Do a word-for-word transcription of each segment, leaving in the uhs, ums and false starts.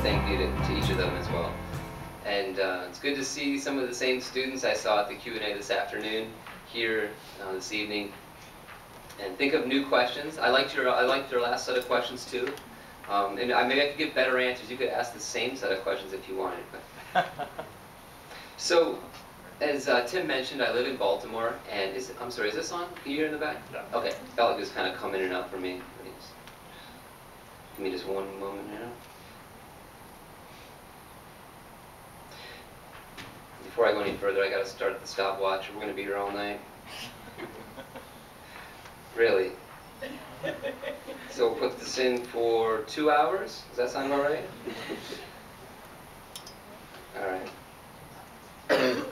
thank you to, to each of them as well. And uh, it's good to see some of the same students I saw at the Q and A this afternoon here uh, this evening. And think of new questions. I liked your I liked your last set of questions too. Um, and I, maybe I could give better answers. You could ask the same set of questions if you wanted. But. So, as uh, Tim mentioned, I live in Baltimore, and is I'm sorry, is this on? Can you hear in the back? Yeah. Okay, felt like it was kind of coming in and out for me. Please. Give me just one moment here. Before I go any further, I got to start the stopwatch. We're going to be here all night. Really? So we'll put this in for two hours. Does that sound all right? All right.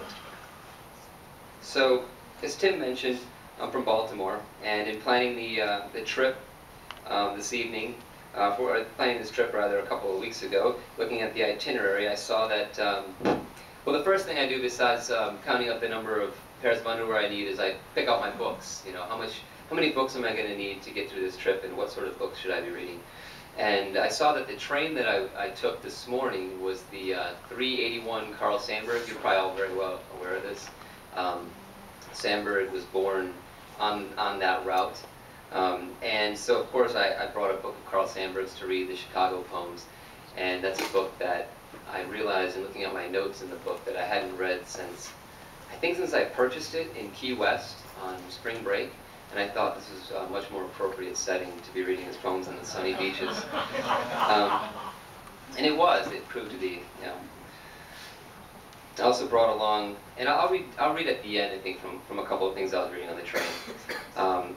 So, as Tim mentioned, I'm from Baltimore, and in planning the uh, the trip um, this evening, uh, for uh, planning this trip rather a couple of weeks ago, looking at the itinerary, I saw that. Um, well, the first thing I do besides um, counting up the number of pairs of underwear I need is I pick out my books. You know, how much, how many books am I going to need to get through this trip, and what sort of books should I be reading? And I saw that the train that I, I took this morning was the uh, three eighty-one Carl Sandburg. You're probably all very well aware of this. Um, Sandburg was born on, on that route. Um, and so, of course, I, I brought a book of Carl Sandburg's to read, the Chicago Poems. And that's a book that I realized in looking at my notes in the book that I hadn't read since, I think since I purchased it in Key West on spring break. And I thought this was a much more appropriate setting to be reading his poems on the sunny beaches. Um, and it was, it proved to be, you know. I also brought along, and I'll read, I'll read at the end, I think, from, from a couple of things I was reading on the train. Um,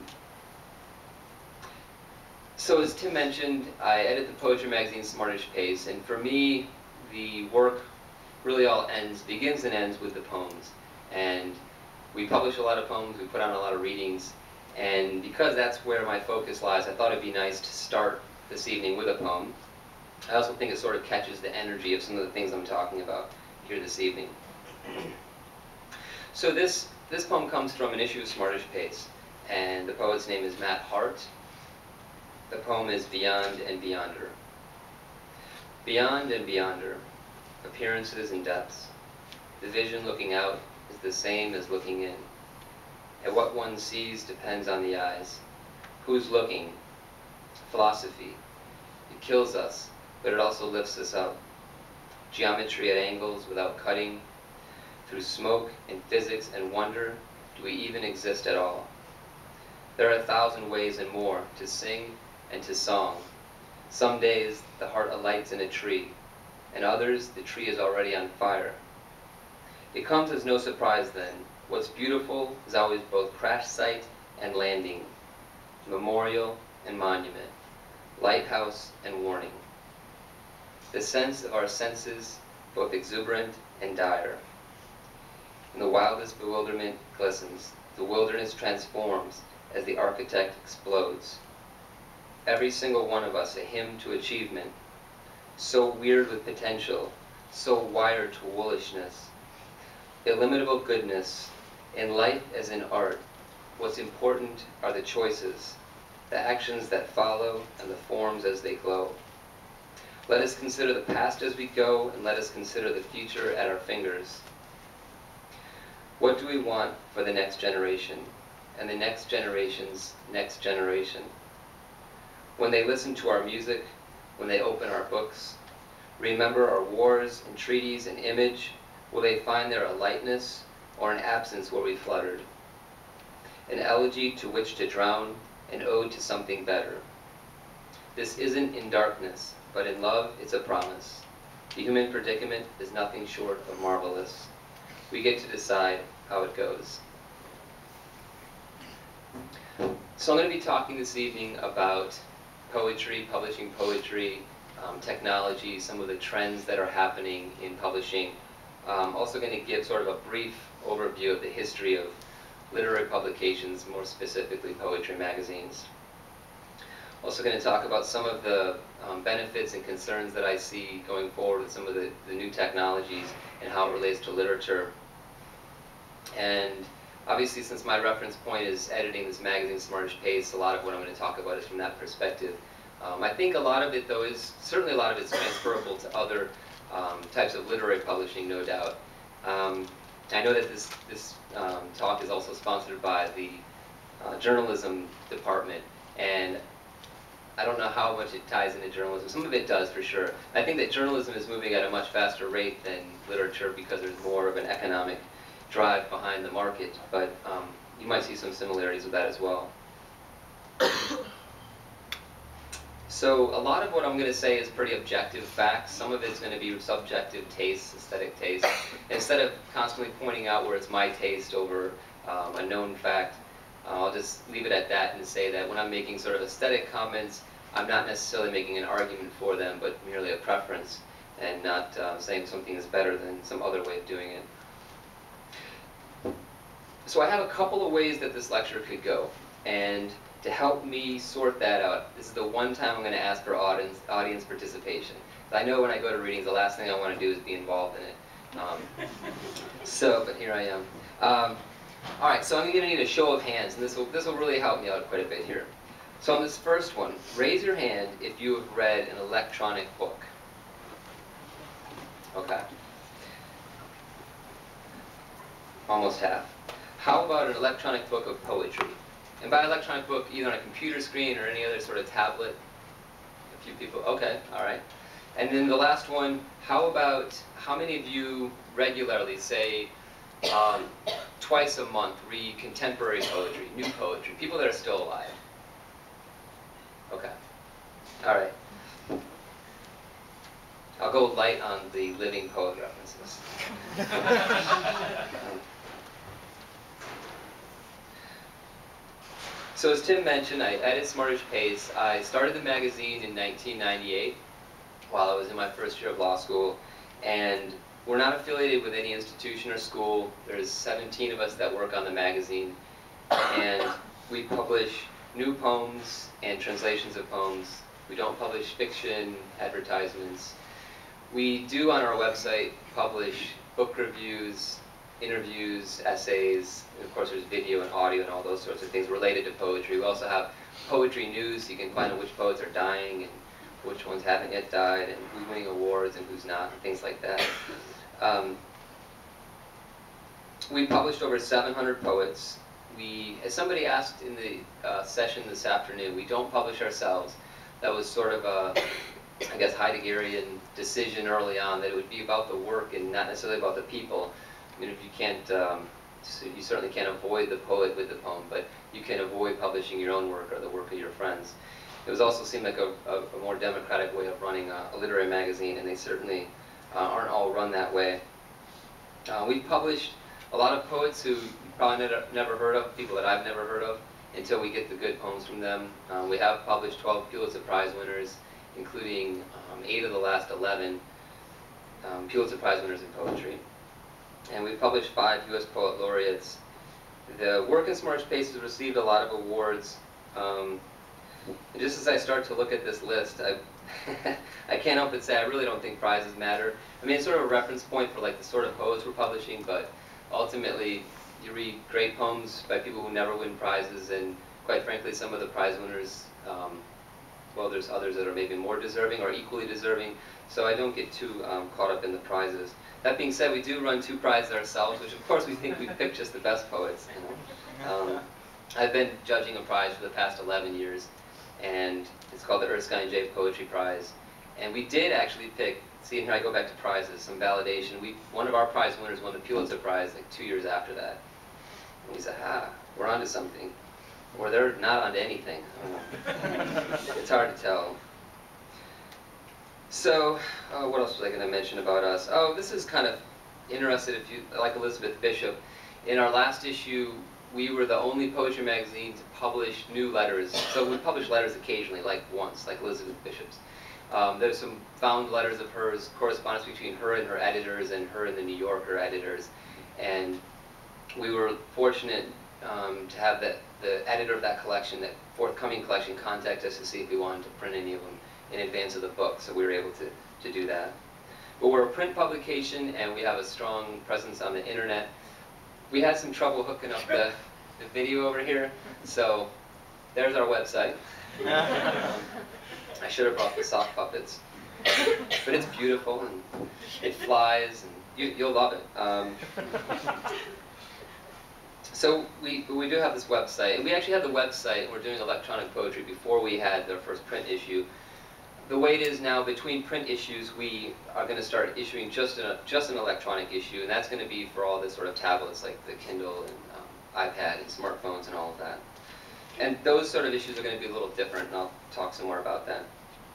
so as Tim mentioned, I edit the poetry magazine Smartish Pace, and for me, the work really all ends, begins and ends with the poems. And we publish a lot of poems, we put on a lot of readings, and because that's where my focus lies, I thought it'd be nice to start this evening with a poem. I also think it sort of catches the energy of some of the things I'm talking about here this evening. So this, this poem comes from an issue of Smartish Pace, and the poet's name is Matt Hart. The poem is Beyond and Beyonder. Beyond and beyonder, appearances and depths, the vision looking out is the same as looking in. And what one sees depends on the eyes. Who's looking? Philosophy. It kills us, but it also lifts us up. Geometry at angles without cutting. Through smoke and physics and wonder, do we even exist at all? There are a thousand ways and more to sing and to song. Some days the heart alights in a tree, and others the tree is already on fire. It comes as no surprise then. What's beautiful is always both crash site and landing, memorial and monument, lighthouse and warning. The sense of our senses, both exuberant and dire. In the wildest bewilderment glistens, the wilderness transforms as the architect explodes. Every single one of us a hymn to achievement, so weird with potential, so wired to woolishness. Illimitable goodness, in life as in art, what's important are the choices, the actions that follow, and the forms as they glow. Let us consider the past as we go, and let us consider the future at our fingers. What do we want for the next generation, and the next generation's next generation? When they listen to our music, when they open our books, remember our wars and treaties and image, will they find there a lightness or an absence where we fluttered? An elegy to which to drown, an ode to something better. This isn't in darkness, but in love it's a promise. The human predicament is nothing short of marvelous. We get to decide how it goes. So I'm going to be talking this evening about poetry, publishing poetry, um, technology, some of the trends that are happening in publishing. I'm also going to give sort of a brief overview of the history of literary publications, more specifically poetry magazines. Also going to talk about some of the um, benefits and concerns that I see going forward with some of the, the new technologies and how it relates to literature. And obviously, since my reference point is editing this magazine, Smartish Pace, a lot of what I'm going to talk about is from that perspective. Um, I think a lot of it, though, is certainly a lot of it's transferable to other um, types of literary publishing, no doubt. Um, I know that this, this um, talk is also sponsored by the uh, journalism department, and I don't know how much it ties into journalism. Some of it does, for sure. I think that journalism is moving at a much faster rate than literature because there's more of an economic drive behind the market, but um, you might see some similarities with that as well. So a lot of what I'm going to say is pretty objective facts. Some of it's going to be subjective tastes, aesthetic tastes. Instead of constantly pointing out where it's my taste over um, a known fact, uh, I'll just leave it at that and say that when I'm making sort of aesthetic comments, I'm not necessarily making an argument for them, but merely a preference, and not uh, saying something is better than some other way of doing it. So I have a couple of ways that this lecture could go, and to help me sort that out, this is the one time I'm going to ask for audience, audience participation. I know when I go to readings, the last thing I want to do is be involved in it. Um, so, but here I am. Um, all right, so I'm going to need a show of hands, and this will, this will really help me out quite a bit here. So on this first one, raise your hand if you have read an electronic book. Okay. Almost half. How about an electronic book of poetry? And by electronic book, either on a computer screen or any other sort of tablet. A few people, okay, all right. And then the last one, how about, how many of you regularly, say, um, twice a month, read contemporary poetry, new poetry, people that are still alive? Okay, all right. I'll go light on the living poet references. um, So as Tim mentioned, I edit Smartish Pace. I started the magazine in nineteen ninety-eight while I was in my first year of law school. And we're not affiliated with any institution or school. There's seventeen of us that work on the magazine. And we publish new poems and translations of poems. We don't publish fiction, advertisements. We do on our website publish book reviews, interviews, essays, and of course there's video and audio and all those sorts of things related to poetry. We also have poetry news, so you can find out which poets are dying and which ones haven't yet died, and who's winning awards and who's not, and things like that. Um, we published over seven hundred poets. We, as somebody asked in the uh, session this afternoon, we don't publish ourselves. That was sort of a, I guess, Heideggerian decision early on, that it would be about the work and not necessarily about the people. I mean, if you can't, um, so you certainly can't avoid the poet with the poem, but you can avoid publishing your own work or the work of your friends. It was also seemed like a, a, a more democratic way of running a, a literary magazine, and they certainly uh, aren't all run that way. Uh, we published a lot of poets who you probably never, never heard of, people that I've never heard of, until we get the good poems from them. Uh, we have published twelve Pulitzer Prize winners, including um, eight of the last eleven um, Pulitzer Prize winners in poetry. And we've published five U S Poet Laureates. The work in Smartish Pace has received a lot of awards. Um, and just as I start to look at this list, I, I can't help but say I really don't think prizes matter. I mean, it's sort of a reference point for like the sort of poets we're publishing, but ultimately you read great poems by people who never win prizes, and quite frankly, some of the prize winners, um, well, there's others that are maybe more deserving or equally deserving, so I don't get too um, caught up in the prizes. That being said, we do run two prizes ourselves, which of course we think we pick just the best poets. You know? um, I've been judging a prize for the past eleven years, and it's called the Erskine J. Poetry Prize. And we did actually pick, see, and here I go back to prizes, some validation. We, one of our prize winners won the Pulitzer Prize like two years after that. And we said, ah, we're onto something. Or they're not onto anything. It's hard to tell. So, uh, what else was I going to mention about us? Oh, this is kind of interesting if you like Elizabeth Bishop. In our last issue, we were the only poetry magazine to publish new letters. So we publish letters occasionally, like once, like Elizabeth Bishop's. Um, there's some found letters of hers, correspondence between her and her editors and her and the New Yorker editors. And we were fortunate um, to have that, the editor of that collection, that forthcoming collection, contact us to see if we wanted to print any of them in advance of the book, so we were able to, to do that. But we're a print publication, and we have a strong presence on the internet. We had some trouble hooking up the, the video over here, so there's our website. um, I should have brought the sock puppets. But it's beautiful, and it flies, and you, you'll love it. Um, so we, we do have this website, and we actually had the website, and we're doing electronic poetry before we had the first print issue. The way it is now, between print issues, we are going to start issuing just an, just an electronic issue, and that's going to be for all the sort of tablets like the Kindle and um, iPad and smartphones and all of that. And those sort of issues are going to be a little different, and I'll talk some more about that.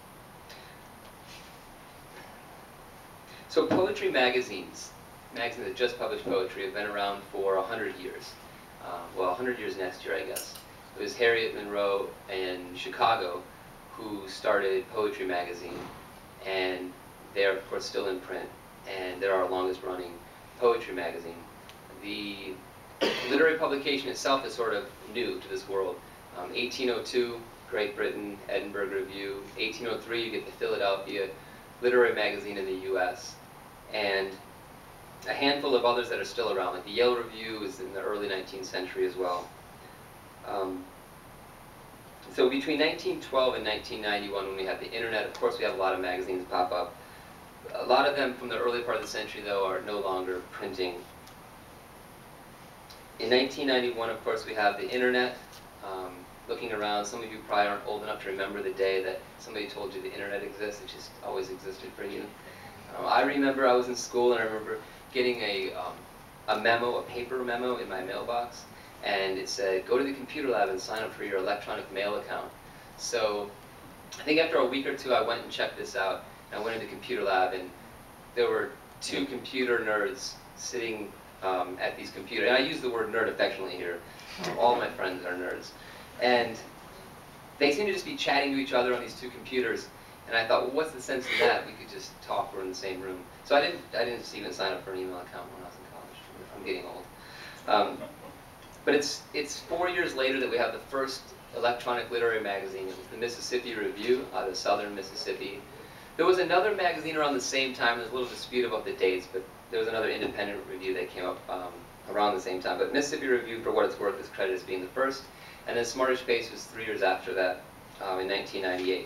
So poetry magazines, magazines that just publish poetry, have been around for a hundred years. Uh, well, a hundred years next year, I guess. It was Harriet Monroe in Chicago who started Poetry Magazine, and they're, of course, still in print, and they're our longest-running poetry magazine. The literary publication itself is sort of new to this world. Um, eighteen oh two, Great Britain, Edinburgh Review. eighteen oh three, you get the Philadelphia Literary Magazine in the U S, and a handful of others that are still around, like the Yale Review is in the early nineteenth century as well. Um, so between nineteen twelve and nineteen ninety-one, when we had the internet, of course we had a lot of magazines pop up. A lot of them from the early part of the century, though, are no longer printing. In nineteen ninety-one, of course, we have the internet. Um, looking around, some of you probably aren't old enough to remember the day that somebody told you the internet exists. It just always existed for you. Um, I remember I was in school, and I remember getting a, um, a memo, a paper memo in my mailbox, and it said, go to the computer lab and sign up for your electronic mail account. So I think after a week or two, I went and checked this out. I went into the computer lab, and there were two computer nerds sitting um, at these computers. And I use the word nerd affectionately here. Um, all my friends are nerds. And they seemed to just be chatting to each other on these two computers. And I thought, well, what's the sense of that? We could just talk. We're in the same room. So I didn't, I didn't even sign up for an email account when I was in college. I'm getting old. Um, but it's, it's four years later that we have the first electronic literary magazine. It was the Mississippi Review out of southern Mississippi. There was another magazine around the same time. There's a little dispute about the dates, but there was another independent review that came up um, around the same time. But Mississippi Review, for what it's worth, is credited as being the first. And then Smartish was three years after that, um, in nineteen ninety-eight.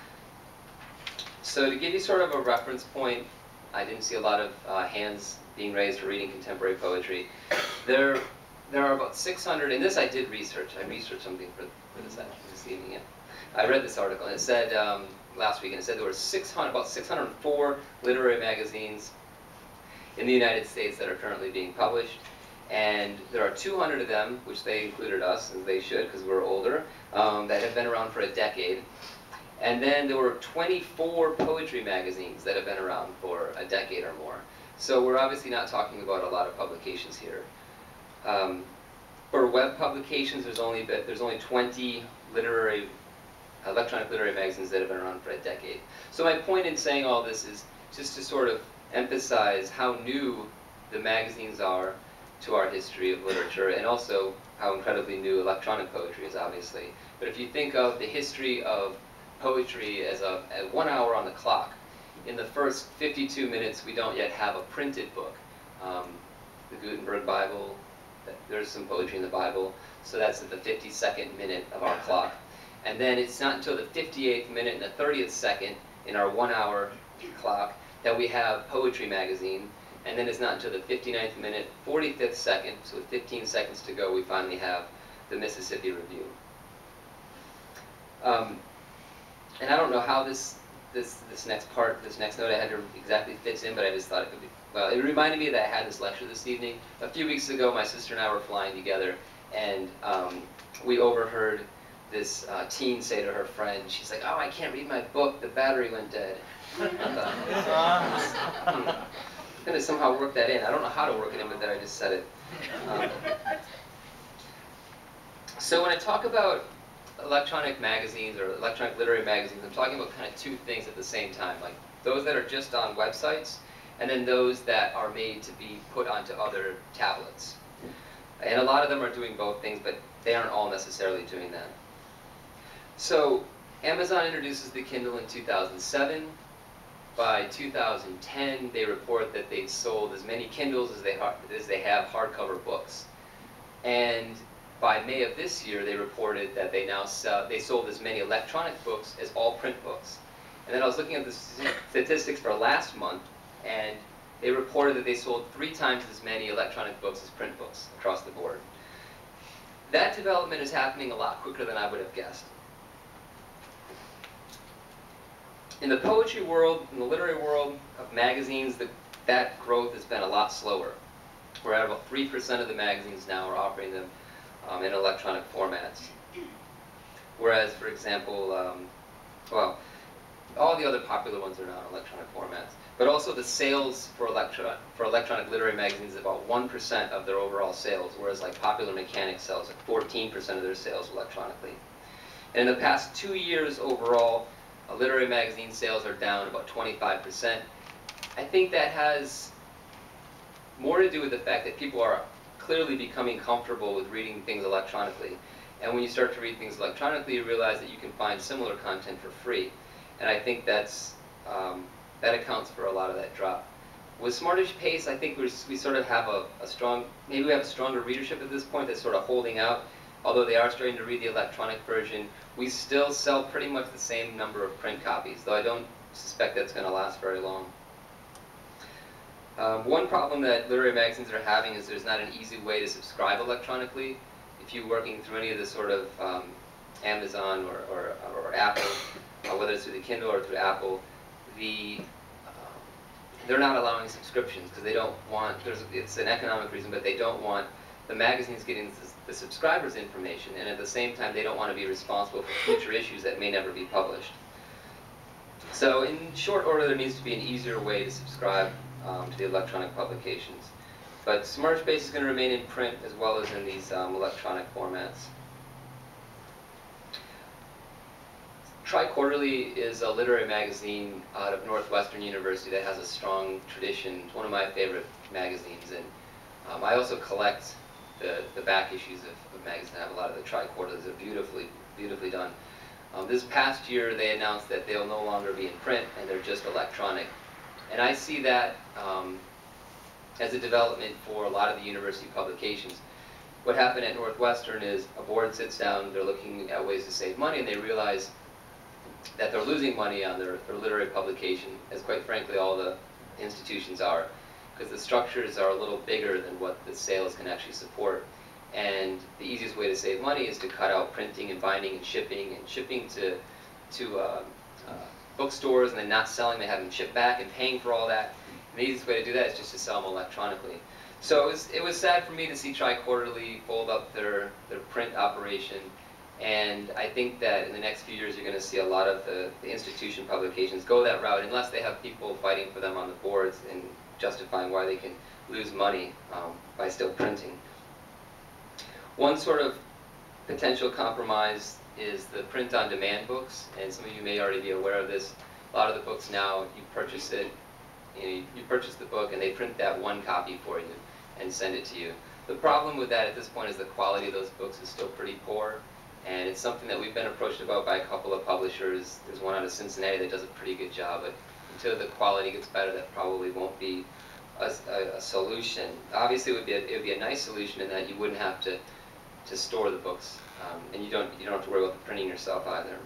So to give you sort of a reference point, I didn't see a lot of uh, hands being raised for reading contemporary poetry. There, there are about six hundred, and this I did research. I researched something for, for this, this evening. Yeah. I read this article, and it said, um, last week, and it said there were six hundred, about six hundred four literary magazines in the United States that are currently being published. And there are two hundred of them, which they included us, as they should, because we're older, um, that have been around for a decade. And then there were twenty-four poetry magazines that have been around for a decade or more. So we're obviously not talking about a lot of publications here. Um, for web publications, there's only, there's only twenty literary, electronic literary magazines that have been around for a decade. So my point in saying all this is just to sort of emphasize how new the magazines are to our history of literature, and also how incredibly new electronic poetry is, obviously. But if you think of the history of poetry as a as one hour on the clock, in the first fifty-two minutes we don't yet have a printed book. Um, the Gutenberg Bible, there's some poetry in the Bible, so that's at the fifty-second minute of our clock. And then it's not until the fifty-eighth minute and the thirtieth second in our one hour clock that we have Poetry Magazine. And then it's not until the fifty-ninth minute, forty-fifth second, so with fifteen seconds to go, we finally have the Mississippi Review. Um, and I don't know how this, this, this next part, this next note I had to exactly fits in, but I just thought it could be, well, it reminded me that I had this lecture this evening. A few weeks ago, my sister and I were flying together, and um, we overheard this uh, teen say to her friend, she's like, oh, I can't read my book, the battery went dead. I thought, hmm. I'm going to somehow work that in. I don't know how to work it in, but then I just said it. Um, so when I talk about electronic magazines or electronic literary magazines, I'm talking about kind of two things at the same time, like those that are just on websites, and then those that are made to be put onto other tablets. And a lot of them are doing both things, but they aren't all necessarily doing that. So Amazon introduces the Kindle in two thousand seven. By two thousand ten, they report that they've sold as many Kindles as they, as they have hardcover books. And by May of this year, they reported that they now sell, they sold as many electronic books as all print books. And then I was looking at the statistics for last month, and they reported that they sold three times as many electronic books as print books across the board. That development is happening a lot quicker than I would have guessed. In the poetry world, in the literary world of magazines, the, that growth has been a lot slower. We're at about three percent of the magazines now are offering them um, in electronic formats. Whereas, for example, um, well, all the other popular ones are now in electronic formats. But also the sales for, electro for electronic literary magazines is about one percent of their overall sales, whereas like Popular Mechanics sells like fourteen percent of their sales electronically. And in the past two years overall, uh, literary magazine sales are down about twenty-five percent. I think that has more to do with the fact that people are clearly becoming comfortable with reading things electronically. And when you start to read things electronically, you realize that you can find similar content for free. And I think that's, um, that accounts for a lot of that drop. With Smartish Pace, I think we're, we sort of have a, a strong, maybe we have a stronger readership at this point that's sort of holding out. Although they are starting to read the electronic version, we still sell pretty much the same number of print copies, though I don't suspect that's going to last very long. Um, one problem that literary magazines are having is there's not an easy way to subscribe electronically. If you're working through any of the sort of um, Amazon or, or, or Apple, uh, whether it's through the Kindle or through Apple, the, um, they're not allowing subscriptions because they don't want, there's, it's an economic reason, but they don't want the magazines getting the, the subscribers' information, and at the same time they don't want to be responsible for future issues that may never be published. So in short order, there needs to be an easier way to subscribe Um, to the electronic publications. But Smartish Pace is going to remain in print as well as in these um, electronic formats. Tri-Quarterly is a literary magazine out of Northwestern University that has a strong tradition. It's one of my favorite magazines, and um, I also collect the, the back issues of, of magazines. I have a lot of the Tri-Quarterlies. They're beautifully, beautifully done. Um, this past year they announced that they'll no longer be in print and they're just electronic. And I see that um, as a development for a lot of the university publications. What happened at Northwestern is a board sits down, they're looking at ways to save money, and they realize that they're losing money on their, their literary publication, as quite frankly all the institutions are, because the structures are a little bigger than what the sales can actually support. And the easiest way to save money is to cut out printing and binding and shipping, and shipping to, to uh, uh, bookstores and then not selling, they have them shipped back and paying for all that. And the easiest way to do that is just to sell them electronically. So it was, it was sad for me to see Tri-Quarterly fold up their, their print operation, and I think that in the next few years you're going to see a lot of the, the institution publications go that route unless they have people fighting for them on the boards and justifying why they can lose money um, by still printing. One sort of potential compromise is the print-on-demand books, and some of you may already be aware of this. A lot of the books now, you purchase it, you know, you purchase the book and they print that one copy for you and send it to you. The problem with that at this point is the quality of those books is still pretty poor, and it's something that we've been approached about by a couple of publishers. There's one out of Cincinnati that does a pretty good job, but until the quality gets better, that probably won't be a, a, a solution. Obviously, it would be a, it would be a nice solution in that you wouldn't have to to store the books, um, and you don't you don't have to worry about the printing yourself either.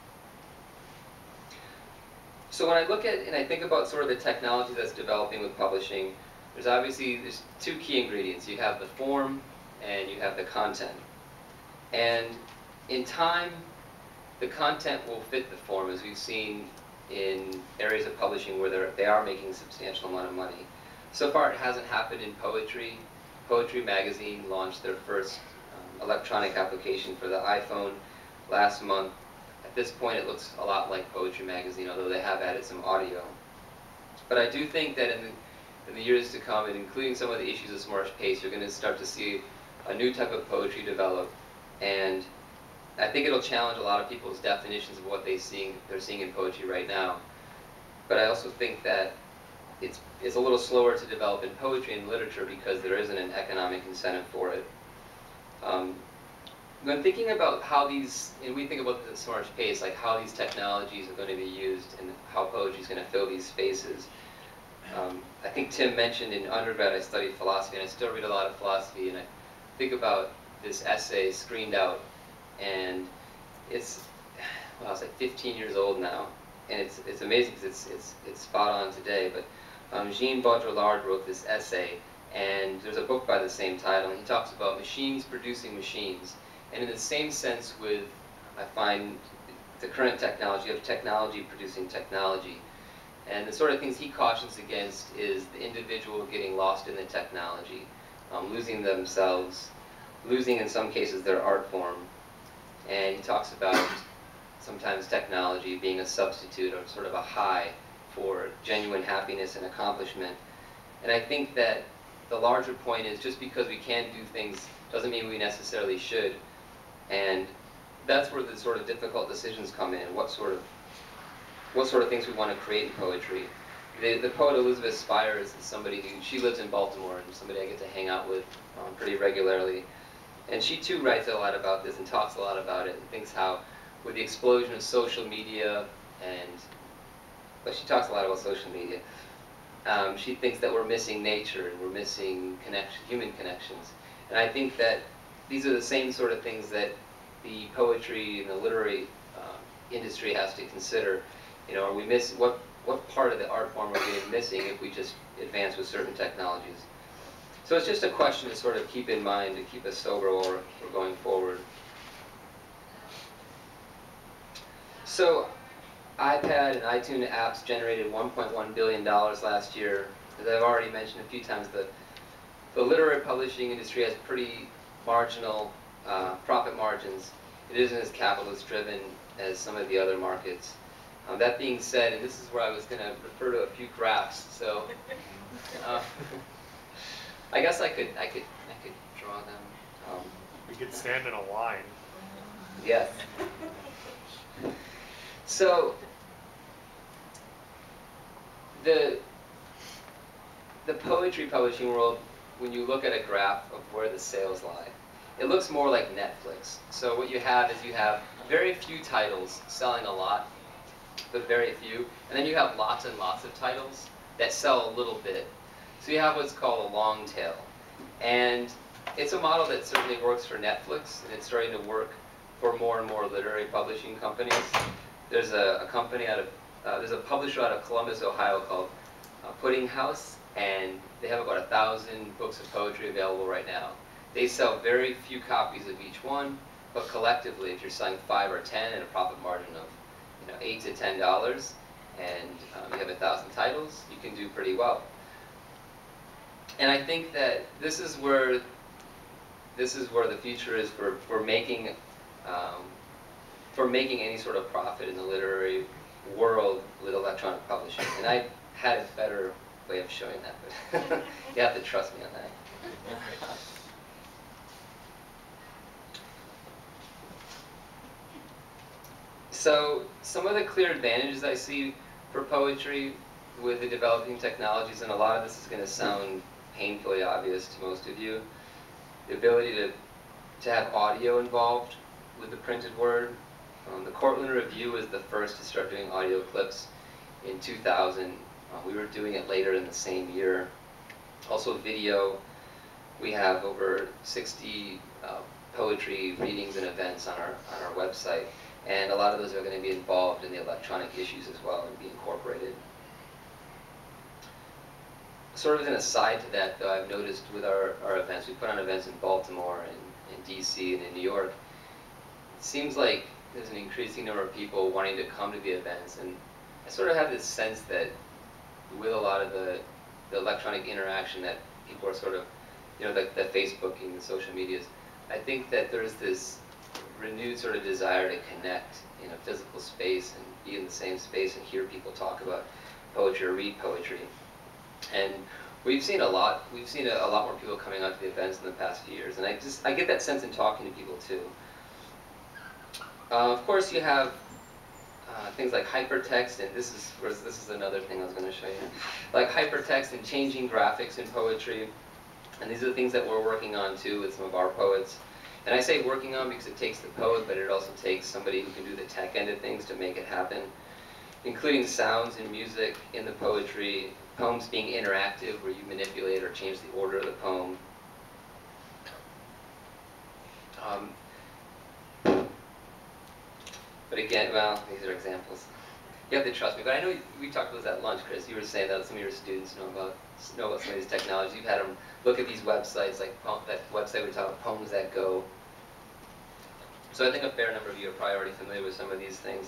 So when I look at and I think about sort of the technology that's developing with publishing, there's obviously there's two key ingredients. You have the form and you have the content. And in time, the content will fit the form, as we've seen in areas of publishing where they're, they are making a substantial amount of money. So far, it hasn't happened in poetry. Poetry Magazine launched their first um, electronic application for the iPhone last month. At this point, it looks a lot like Poetry Magazine, although they have added some audio. But I do think that in the, in the years to come, and including some of the issues of Smartish Pace, you're going to start to see a new type of poetry develop. And I think it'll challenge a lot of people's definitions of what they seeing, they're seeing in poetry right now. But I also think that it's, it's a little slower to develop in poetry and literature because there isn't an economic incentive for it. Um, when thinking about how these, and we think about the Smartish Pace, like how these technologies are going to be used and how poetry is going to fill these spaces. Um, I think Tim mentioned in undergrad I studied philosophy, and I still read a lot of philosophy, and I think about this essay screened out, and it's, well, it's like fifteen years old now, and it's it's amazing because it's it's it's spot on today. But um, Jean Baudrillard wrote this essay, and there's a book by the same title, and he talks about machines producing machines. And in the same sense with, I find, the current technology of technology producing technology. And the sort of things he cautions against is the individual getting lost in the technology, um, losing themselves, losing in some cases their art form. And he talks about sometimes technology being a substitute or sort of a high for genuine happiness and accomplishment. And I think that the larger point is just because we can do things doesn't mean we necessarily should. And that's where the sort of difficult decisions come in. What sort of what sort of things we want to create in poetry. The, the poet Elizabeth Spires is somebody who, she lives in Baltimore, and somebody I get to hang out with um, pretty regularly. And she too writes a lot about this and talks a lot about it and thinks how with the explosion of social media and, but she talks a lot about social media, um, she thinks that we're missing nature and we're missing connection, human connections. And I think that these are the same sort of things that the poetry and the literary uh, industry has to consider. You know, are we miss what what part of the art form are we missing if we just advance with certain technologies? So it's just a question to sort of keep in mind, to keep us sober while we're, we're going forward. So iPad and iTunes apps generated one point one billion dollars last year. As I've already mentioned a few times, the, the literary publishing industry has pretty marginal uh, profit margins. It isn't as capitalist driven as some of the other markets. Um, that being said, and this is where I was going to refer to a few graphs. So uh, I guess I could I could I could draw them. Um, we could stand in a line. Yes. So the the poetry publishing world, when you look at a graph of where the sales lie, it looks more like Netflix. So what you have is you have very few titles selling a lot, but very few. And then you have lots and lots of titles that sell a little bit. So you have what's called a long tail. And it's a model that certainly works for Netflix, and it's starting to work for more and more literary publishing companies. There's a, a company out of, uh, there's a publisher out of Columbus, Ohio called uh, Pudding House, and they have about a thousand books of poetry available right now. They sell very few copies of each one, but collectively, if you're selling five or ten at a profit margin of you know, eight to ten dollars, and um, you have a thousand titles, you can do pretty well. And I think that this is where this is where the future is for for making um, for making any sort of profit in the literary world with electronic publishing. And I had a better way of showing that, but you have to trust me on that. So some of the clear advantages I see for poetry with the developing technologies, and a lot of this is going to sound painfully obvious to most of you, the ability to, to have audio involved with the printed word. Um, the Cortland Review was the first to start doing audio clips in two thousand. Uh, we were doing it later in the same year. Also video. We have over sixty uh, poetry readings and events on our, on our website. And a lot of those are going to be involved in the electronic issues as well and be incorporated. Sort of as an aside to that, though, I've noticed with our, our events, we put on events in Baltimore and in D C and in New York. It seems like there's an increasing number of people wanting to come to the events, and I sort of have this sense that with a lot of the, the electronic interaction that people are sort of, you know, the, the Facebooking, the social medias, I think that there's this renewed sort of desire to connect in a physical space and be in the same space and hear people talk about poetry or read poetry. And we've seen a lot, we've seen a, a lot more people coming out to the events in the past few years, and I just, I get that sense in talking to people too. Uh, of course you have uh, things like hypertext, and this is, this is another thing I was going to show you. Like hypertext and changing graphics in poetry, and these are the things that we're working on too with some of our poets. And I say working on because it takes the poet, but it also takes somebody who can do the tech end of things to make it happen, including sounds and music in the poetry, poems being interactive where you manipulate or change the order of the poem. Um, but again, well, these are examples. You have to trust me, but I know you, we talked about this at lunch, Chris. You were saying that some of your students know about know about some of these technologies. You've had them look at these websites, like that website we talked about, Poems That Go. So I think a fair number of you are probably already familiar with some of these things.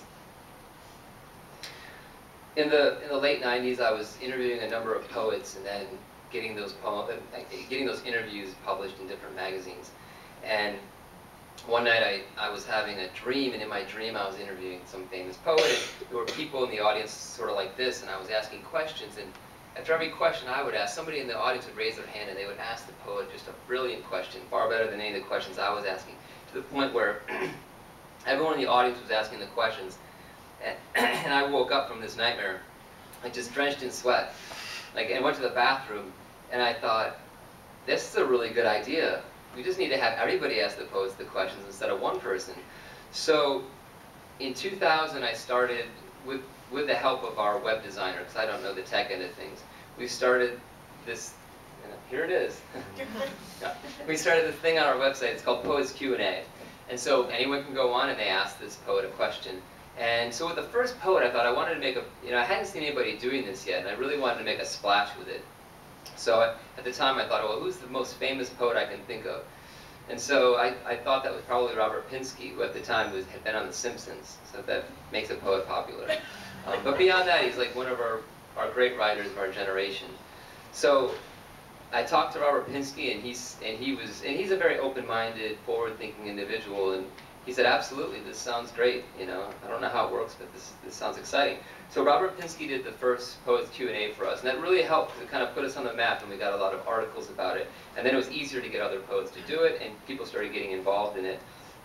In the in the late nineties, I was interviewing a number of poets and then getting those poem, getting those interviews published in different magazines. And one night I, I was having a dream, and in my dream I was interviewing some famous poet, and there were people in the audience sort of like this, and I was asking questions, and after every question I would ask, somebody in the audience would raise their hand and they would ask the poet just a brilliant question, far better than any of the questions I was asking, to the point where everyone in the audience was asking the questions, and, and I woke up from this nightmare, like just drenched in sweat, like, and went to the bathroom, and I thought, this is a really good idea. We just need to have everybody ask the poets the questions instead of one person. So in two thousand, I started, with, with the help of our web designer, because I don't know the tech end of things, we started this, you know, here it is. Yeah. We started this thing on our website, it's called Poets Q and A. And so anyone can go on and they ask this poet a question. And so with the first poet, I thought I wanted to make a, you know, I hadn't seen anybody doing this yet, and I really wanted to make a splash with it. So I, at the time I thought, well, who's the most famous poet I can think of? And so I, I thought that was probably Robert Pinsky, who at the time was, had been on The Simpsons, so that makes a poet popular. Um, but beyond that, he's like one of our, our great writers of our generation. So I talked to Robert Pinsky, and he's and he was and he's a very open-minded, forward-thinking individual, and he said, absolutely, this sounds great. You know, I don't know how it works, but this this sounds exciting. So Robert Pinsky did the first Poets Q and A for us, and that really helped to kind of put us on the map, and we got a lot of articles about it. And then it was easier to get other poets to do it, and people started getting involved in it.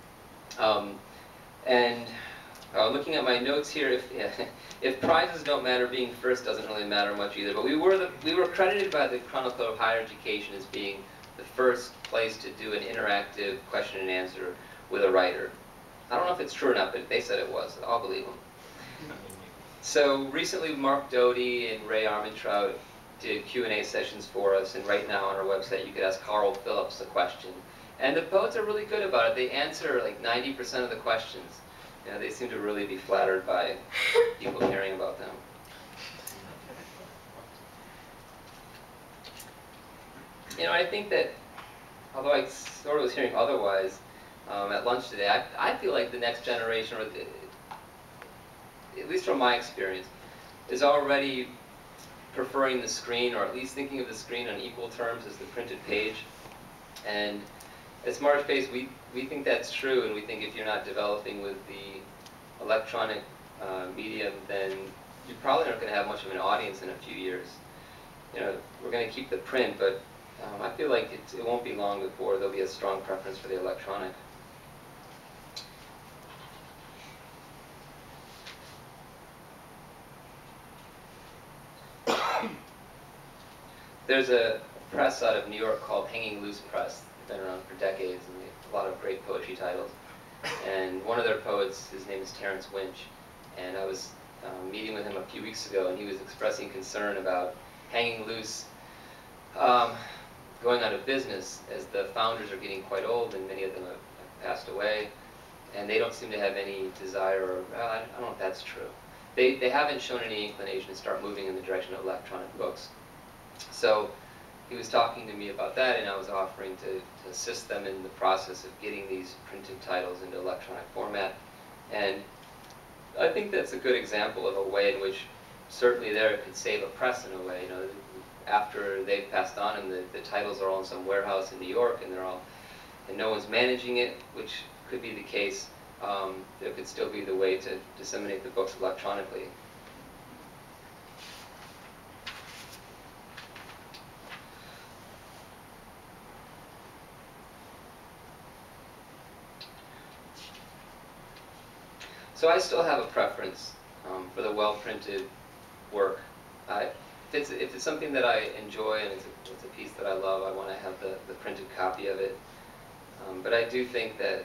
Um, and uh, looking at my notes here, if yeah, if prizes don't matter, being first doesn't really matter much either. But we were the we were credited by the Chronicle of Higher Education as being the first place to do an interactive question and answer with a writer. I don't know if it's true or not, but they said it was. So I'll believe them. So recently, Mark Doty and Ray Armentrout did Q and A sessions for us, and right now on our website you could ask Carl Phillips a question. And the poets are really good about it. They answer like ninety percent of the questions. You know, they seem to really be flattered by people caring about them. You know, I think that, although I sort of was hearing otherwise um, at lunch today, I, I feel like the next generation, or the, at least from my experience, is already preferring the screen, or at least thinking of the screen on equal terms as the printed page. And at Smartish Pace, we, we think that's true, and we think if you're not developing with the electronic uh, medium, then you probably aren't going to have much of an audience in a few years. You know, we're going to keep the print, but um, I feel like it, it won't be long before there'll be a strong preference for the electronic. There's a press out of New York called Hanging Loose Press. They've been around for decades, and they have a lot of great poetry titles. And one of their poets, his name is Terrence Winch, and I was um, meeting with him a few weeks ago, and he was expressing concern about hanging loose, um, going out of business, as the founders are getting quite old, and many of them have, have passed away, and they don't seem to have any desire, or well, I don't know if that's true. They, they haven't shown any inclination to start moving in the direction of electronic books. So he was talking to me about that, and I was offering to, to assist them in the process of getting these printed titles into electronic format. And I think that's a good example of a way in which certainly there it could save a press in a way. You know, after they've passed on and the, the titles are all in some warehouse in New York, and they're all, and no one's managing it, which could be the case, um, there could still be the way to disseminate the books electronically. So I still have a preference um, for the well-printed work. I, if, it's, if it's something that I enjoy and it's a, it's a piece that I love, I want to have the, the printed copy of it. Um, but I do think that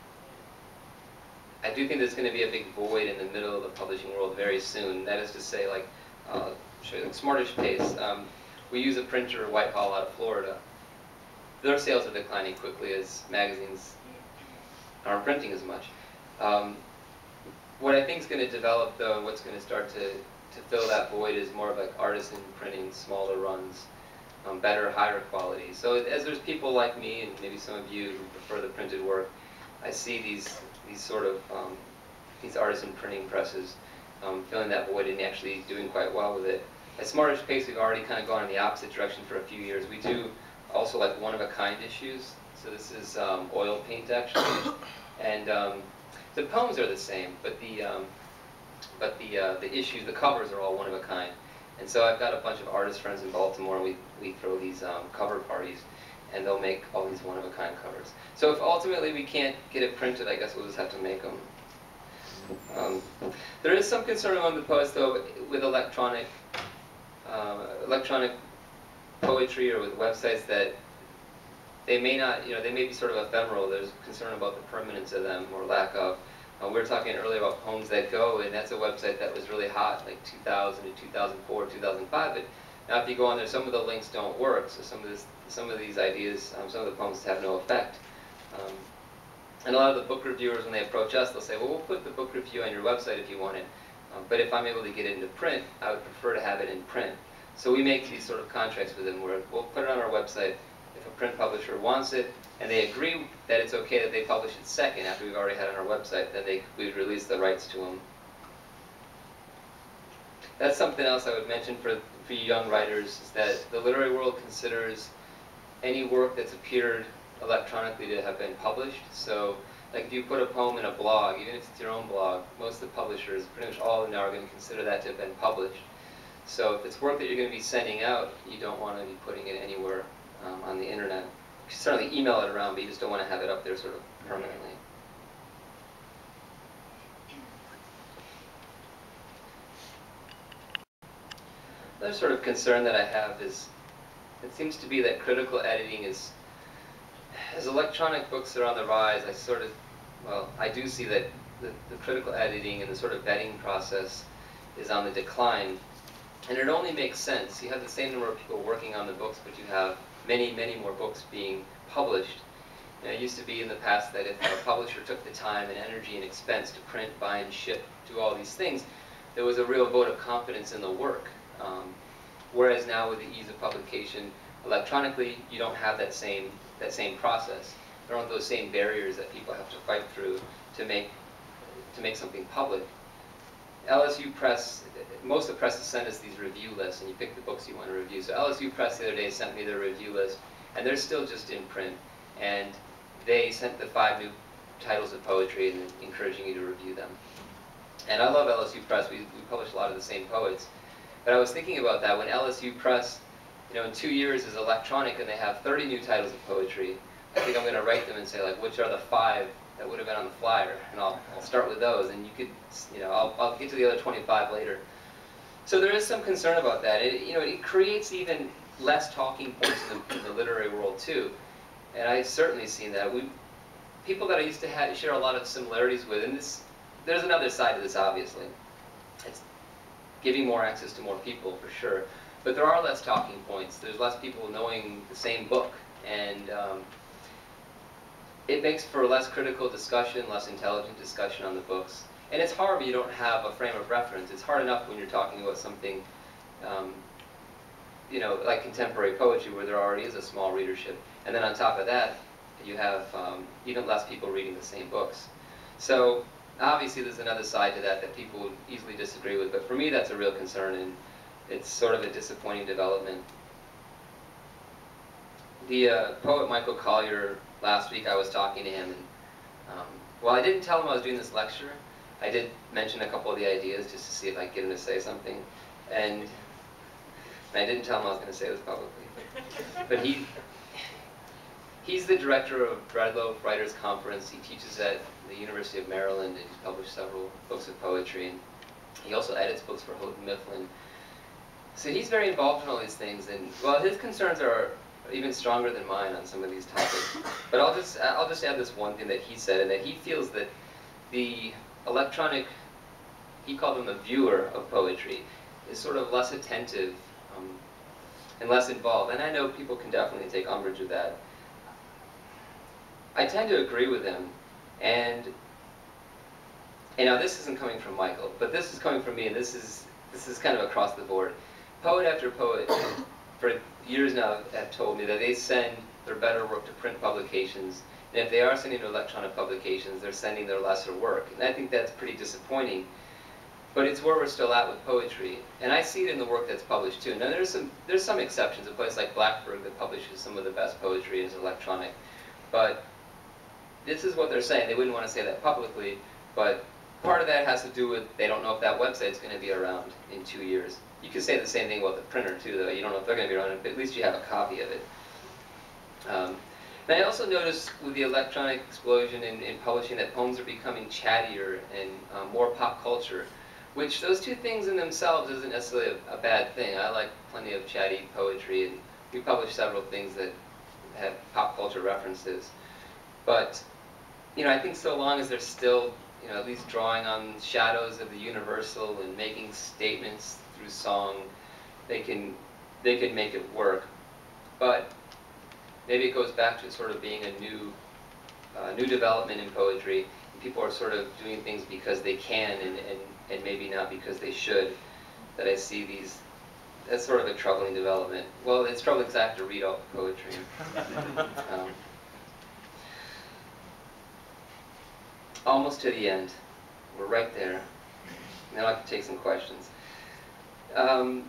I do think there's going to be a big void in the middle of the publishing world very soon. That is to say, like, uh, show you, like Smartish Pace. Um, we use a printer, Whitehall, out of Florida. Their sales are declining quickly as magazines aren't printing as much. Um, what I think is going to develop, though, and what's going to start to, to fill that void is more of like artisan printing, smaller runs, um, better, higher quality. So as there's people like me, and maybe some of you who prefer the printed work, I see these, these sort of, um, these artisan printing presses um, filling that void and actually doing quite well with it. At Smartish Pace, we've already kind of gone in the opposite direction for a few years. We do also like one-of-a-kind issues. So this is um, oil paint, actually. And um, the poems are the same, but the, um, but the, uh, the issues, the covers are all one-of-a-kind. And so I've got a bunch of artist friends in Baltimore, and we, we throw these um, cover parties, and they'll make all these one-of-a-kind covers. So if ultimately we can't get it printed, I guess we'll just have to make them. Um, there is some concern among the poets, though, with electronic, uh, electronic poetry or with websites that they may not, you know, they may be sort of ephemeral. There's concern about the permanence of them or lack of. Uh, we were talking earlier about Poems That Go, and that's a website that was really hot, like two thousand and two thousand four, two thousand five. But now if you go on there, some of the links don't work. So some of this, some of these ideas, um, some of the poems have no effect. Um, and a lot of the book reviewers, when they approach us, they'll say, well, we'll put the book review on your website if you want it. Um, but if I'm able to get it into print, I would prefer to have it in print. So we make these sort of contracts with them where we'll put it on our website. If a print publisher wants it, and they agree that it's okay that they publish it second after we've already had it on our website, then they, we would release the rights to them. That's something else I would mention for, for you young writers, is that the literary world considers any work that's appeared electronically to have been published. So, like if you put a poem in a blog, even if it's your own blog, most of the publishers, pretty much all of them now, are going to consider that to have been published. So if it's work that you're going to be sending out, you don't want to be putting it anywhere um, on the internet. You can certainly email it around, but you just don't want to have it up there sort of permanently. Another sort of concern that I have is, it seems to be that critical editing is, as electronic books are on the rise, I sort of, well, I do see that the, the critical editing and the sort of vetting process is on the decline. And it only makes sense. You have the same number of people working on the books, but you have many, many more books being published. And it used to be in the past that if a publisher took the time and energy and expense to print, buy, and ship, do all these things, there was a real vote of confidence in the work. Um, whereas now with the ease of publication electronically, you don't have that same, that same process. There aren't those same barriers that people have to fight through to make, to make something public. L S U Press, most of the presses send us these review lists, and you pick the books you want to review. So L S U Press the other day sent me their review list, and they're still just in print. And they sent the five new titles of poetry and encouraging you to review them. And I love L S U Press. We, we publish a lot of the same poets. But I was thinking about that when L S U Press, you know, in two years is electronic and they have thirty new titles of poetry. I think I'm going to write them and say, like, which are the five that would have been on the flyer, and I'll, I'll start with those, and you could, you know, I'll, I'll get to the other twenty-five later. So there is some concern about that. It, you know, it creates even less talking points in the, in the literary world too, and I've certainly seen that. We, people that I used to have, share a lot of similarities with, and this, there's another side to this, obviously. It's giving more access to more people, for sure, but there are less talking points. There's less people knowing the same book, and um, it makes for less critical discussion, less intelligent discussion on the books. And it's hard when you don't have a frame of reference. It's hard enough when you're talking about something, um, you know, like contemporary poetry, where there already is a small readership. And then on top of that, you have um, even less people reading the same books. So obviously there's another side to that that people would easily disagree with. But for me, that's a real concern, and it's sort of a disappointing development. The uh, poet Michael Collier, last week I was talking to him, and um, well, I didn't tell him I was doing this lecture. I did mention a couple of the ideas just to see if I could get him to say something, and, and I didn't tell him I was going to say this publicly. But he, he's the director of Red Loaf Writers Conference. He teaches at the University of Maryland, and he's published several books of poetry. And he also edits books for Houghton Mifflin. So he's very involved in all these things, and well, his concerns are even stronger than mine on some of these topics. But I'll just, I'll just add this one thing that he said, and that he feels that the electronic, he called them the viewer of poetry, is sort of less attentive um, and less involved. And I know people can definitely take umbrage with that. I tend to agree with him, And, and now this isn't coming from Michael, but this is coming from me, and this is, this is kind of across the board. Poet after poet, for years now, have told me that they send their better work to print publications, and if they are sending to electronic publications, they're sending their lesser work. And I think that's pretty disappointing. But it's where we're still at with poetry. And I see it in the work that's published too. Now there's some, there's some exceptions, a place like Blackburg that publishes some of the best poetry is electronic. But this is what they're saying. They wouldn't want to say that publicly, but part of that has to do with they don't know if that website's going to be around in two years. You could say the same thing about the printer too, though. You don't know if they're going to be around, but at least you have a copy of it. Um, and I also noticed with the electronic explosion in, in publishing that poems are becoming chattier and um, more pop culture, which those two things in themselves isn't necessarily a, a bad thing. I like plenty of chatty poetry, and we publish several things that have pop culture references. But, you know, I think so long as they're still, you know, at least drawing on shadows of the universal and making statements through song, they can, they can make it work. But maybe it goes back to sort of being a new, uh, new development in poetry. People are sort of doing things because they can and, and, and maybe not because they should, that I see these, that's sort of a troubling development. Well, it's troubling because I have to read all the poetry. um, almost to the end. We're right there. Now I can take some questions. Um,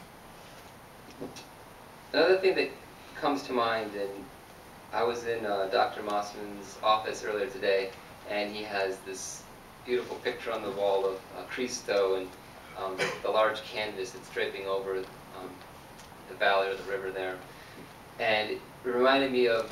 another thing that comes to mind, and I was in uh, Doctor Mossman's office earlier today, and he has this beautiful picture on the wall of uh, Cristo and um, the, the large canvas that's draping over um, the valley or the river there. And it reminded me of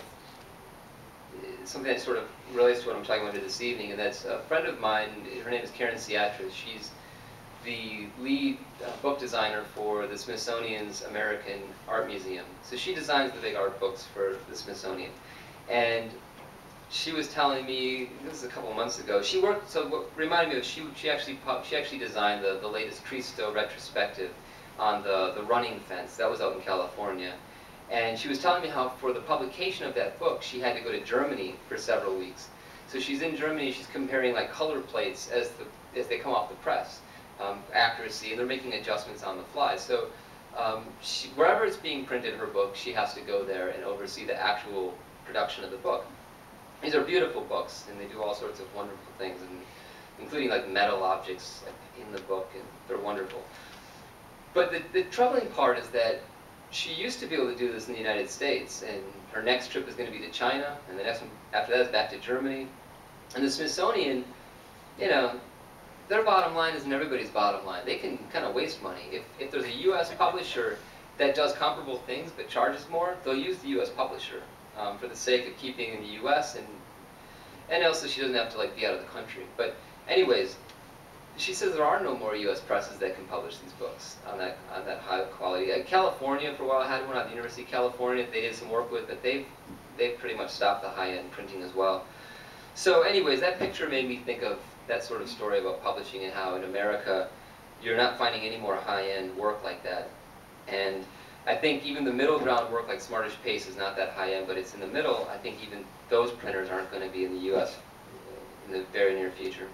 something that sort of relates to what I'm talking about this evening, and that's a friend of mine, her name is Karen Ciatras. She's the lead uh, book designer for the Smithsonian's American Art Museum. So she designs the big art books for the Smithsonian. And she was telling me, this is a couple of months ago, she worked, so what reminded me of, she, she, actually, she actually designed the, the latest Cristo retrospective on the, the running fence. That was out in California. And she was telling me how for the publication of that book, she had to go to Germany for several weeks. So she's in Germany, she's comparing like color plates as, the, as they come off the press, um, accuracy, and they're making adjustments on the fly. So um, she, wherever it's being printed, her book, she has to go there and oversee the actual production of the book. These are beautiful books, and they do all sorts of wonderful things, and including like metal objects like, in the book, and they're wonderful. But the, the troubling part is that she used to be able to do this in the United States, and her next trip is going to be to China, and the next one after that is back to Germany. And the Smithsonian, you know, their bottom line isn't everybody's bottom line. They can kind of waste money. If, if there's a U S publisher that does comparable things but charges more, they'll use the U S publisher um, for the sake of keeping in the U S and and also she doesn't have to like be out of the country. But anyways, she says there are no more U S presses that can publish these books on that on that high quality. Uh, California, for a while, had one at the University of California. They did some work with, but they've they've pretty much stopped the high-end printing as well. So, anyways, that picture made me think of that sort of story about publishing and how in America you're not finding any more high-end work like that. And I think even the middle ground work like Smartish Pace is not that high-end, but it's in the middle. I think even those printers aren't going to be in the U S in the very near future.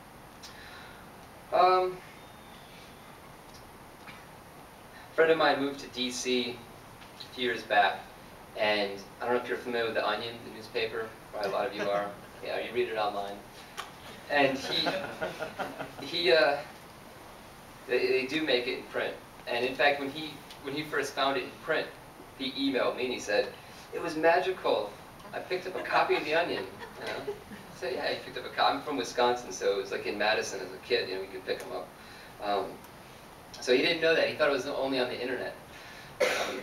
Um, a friend of mine moved to D C a few years back, and I don't know if you're familiar with The Onion, the newspaper. Probably a lot of you are. Yeah, you read it online. And he, he, uh, they, they do make it in print. And in fact, when he, when he first found it in print, he emailed me and he said, "It was magical. I picked up a copy of The Onion." You know? So yeah, he picked up a copy. I'm from Wisconsin, so it was like in Madison as a kid, you know, we could pick them up. Um, so he didn't know that. He thought it was only on the internet. Um,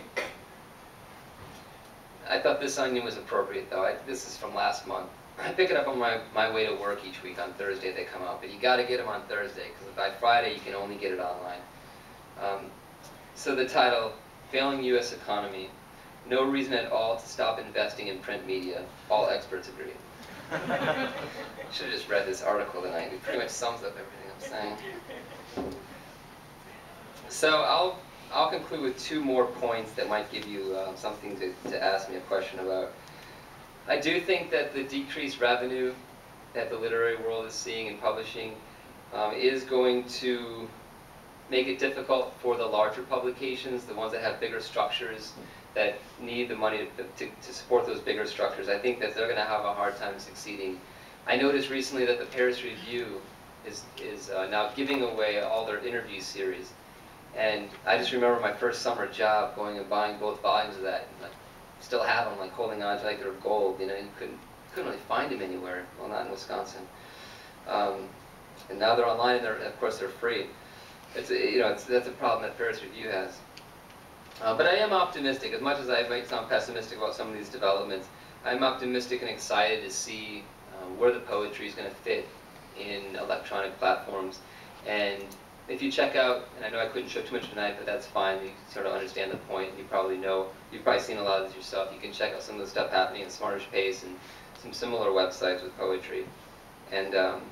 I thought this Onion was appropriate, though. I, this is from last month. I pick it up on my, my way to work each week on Thursday. They come out, but you got to get them on Thursday because by Friday you can only get it online. Um, so the title, "Failing U S Economy: No Reason at All to Stop Investing in Print Media. All Experts Agree." Should have just read this article tonight. It pretty much sums up everything I'm saying. So I'll I'll conclude with two more points that might give you uh, something to, to ask me a question about. I do think that the decreased revenue that the literary world is seeing in publishing um, is going to make it difficult for the larger publications, the ones that have bigger structures, that need the money to, to, to support those bigger structures. I think that they're going to have a hard time succeeding. I noticed recently that the Paris Review is, is uh, now giving away all their interview series. And I just remember my first summer job going and buying both volumes of that. And, like, still have them, like holding on to like they're gold. You know, you couldn't, couldn't really find them anywhere. Well, not in Wisconsin. Um, and now they're online, and they're, of course they're free. It's a, you know, it's, that's a problem that Paris Review has. Uh, but I am optimistic. As much as I might sound pessimistic about some of these developments, I'm optimistic and excited to see uh, where the poetry is going to fit in electronic platforms. And if you check out, and I know I couldn't show too much tonight, but that's fine. You sort of understand the point. You probably know, you've probably seen a lot of this yourself. You can check out some of the stuff happening in Smartish Pace and some similar websites with poetry. And um,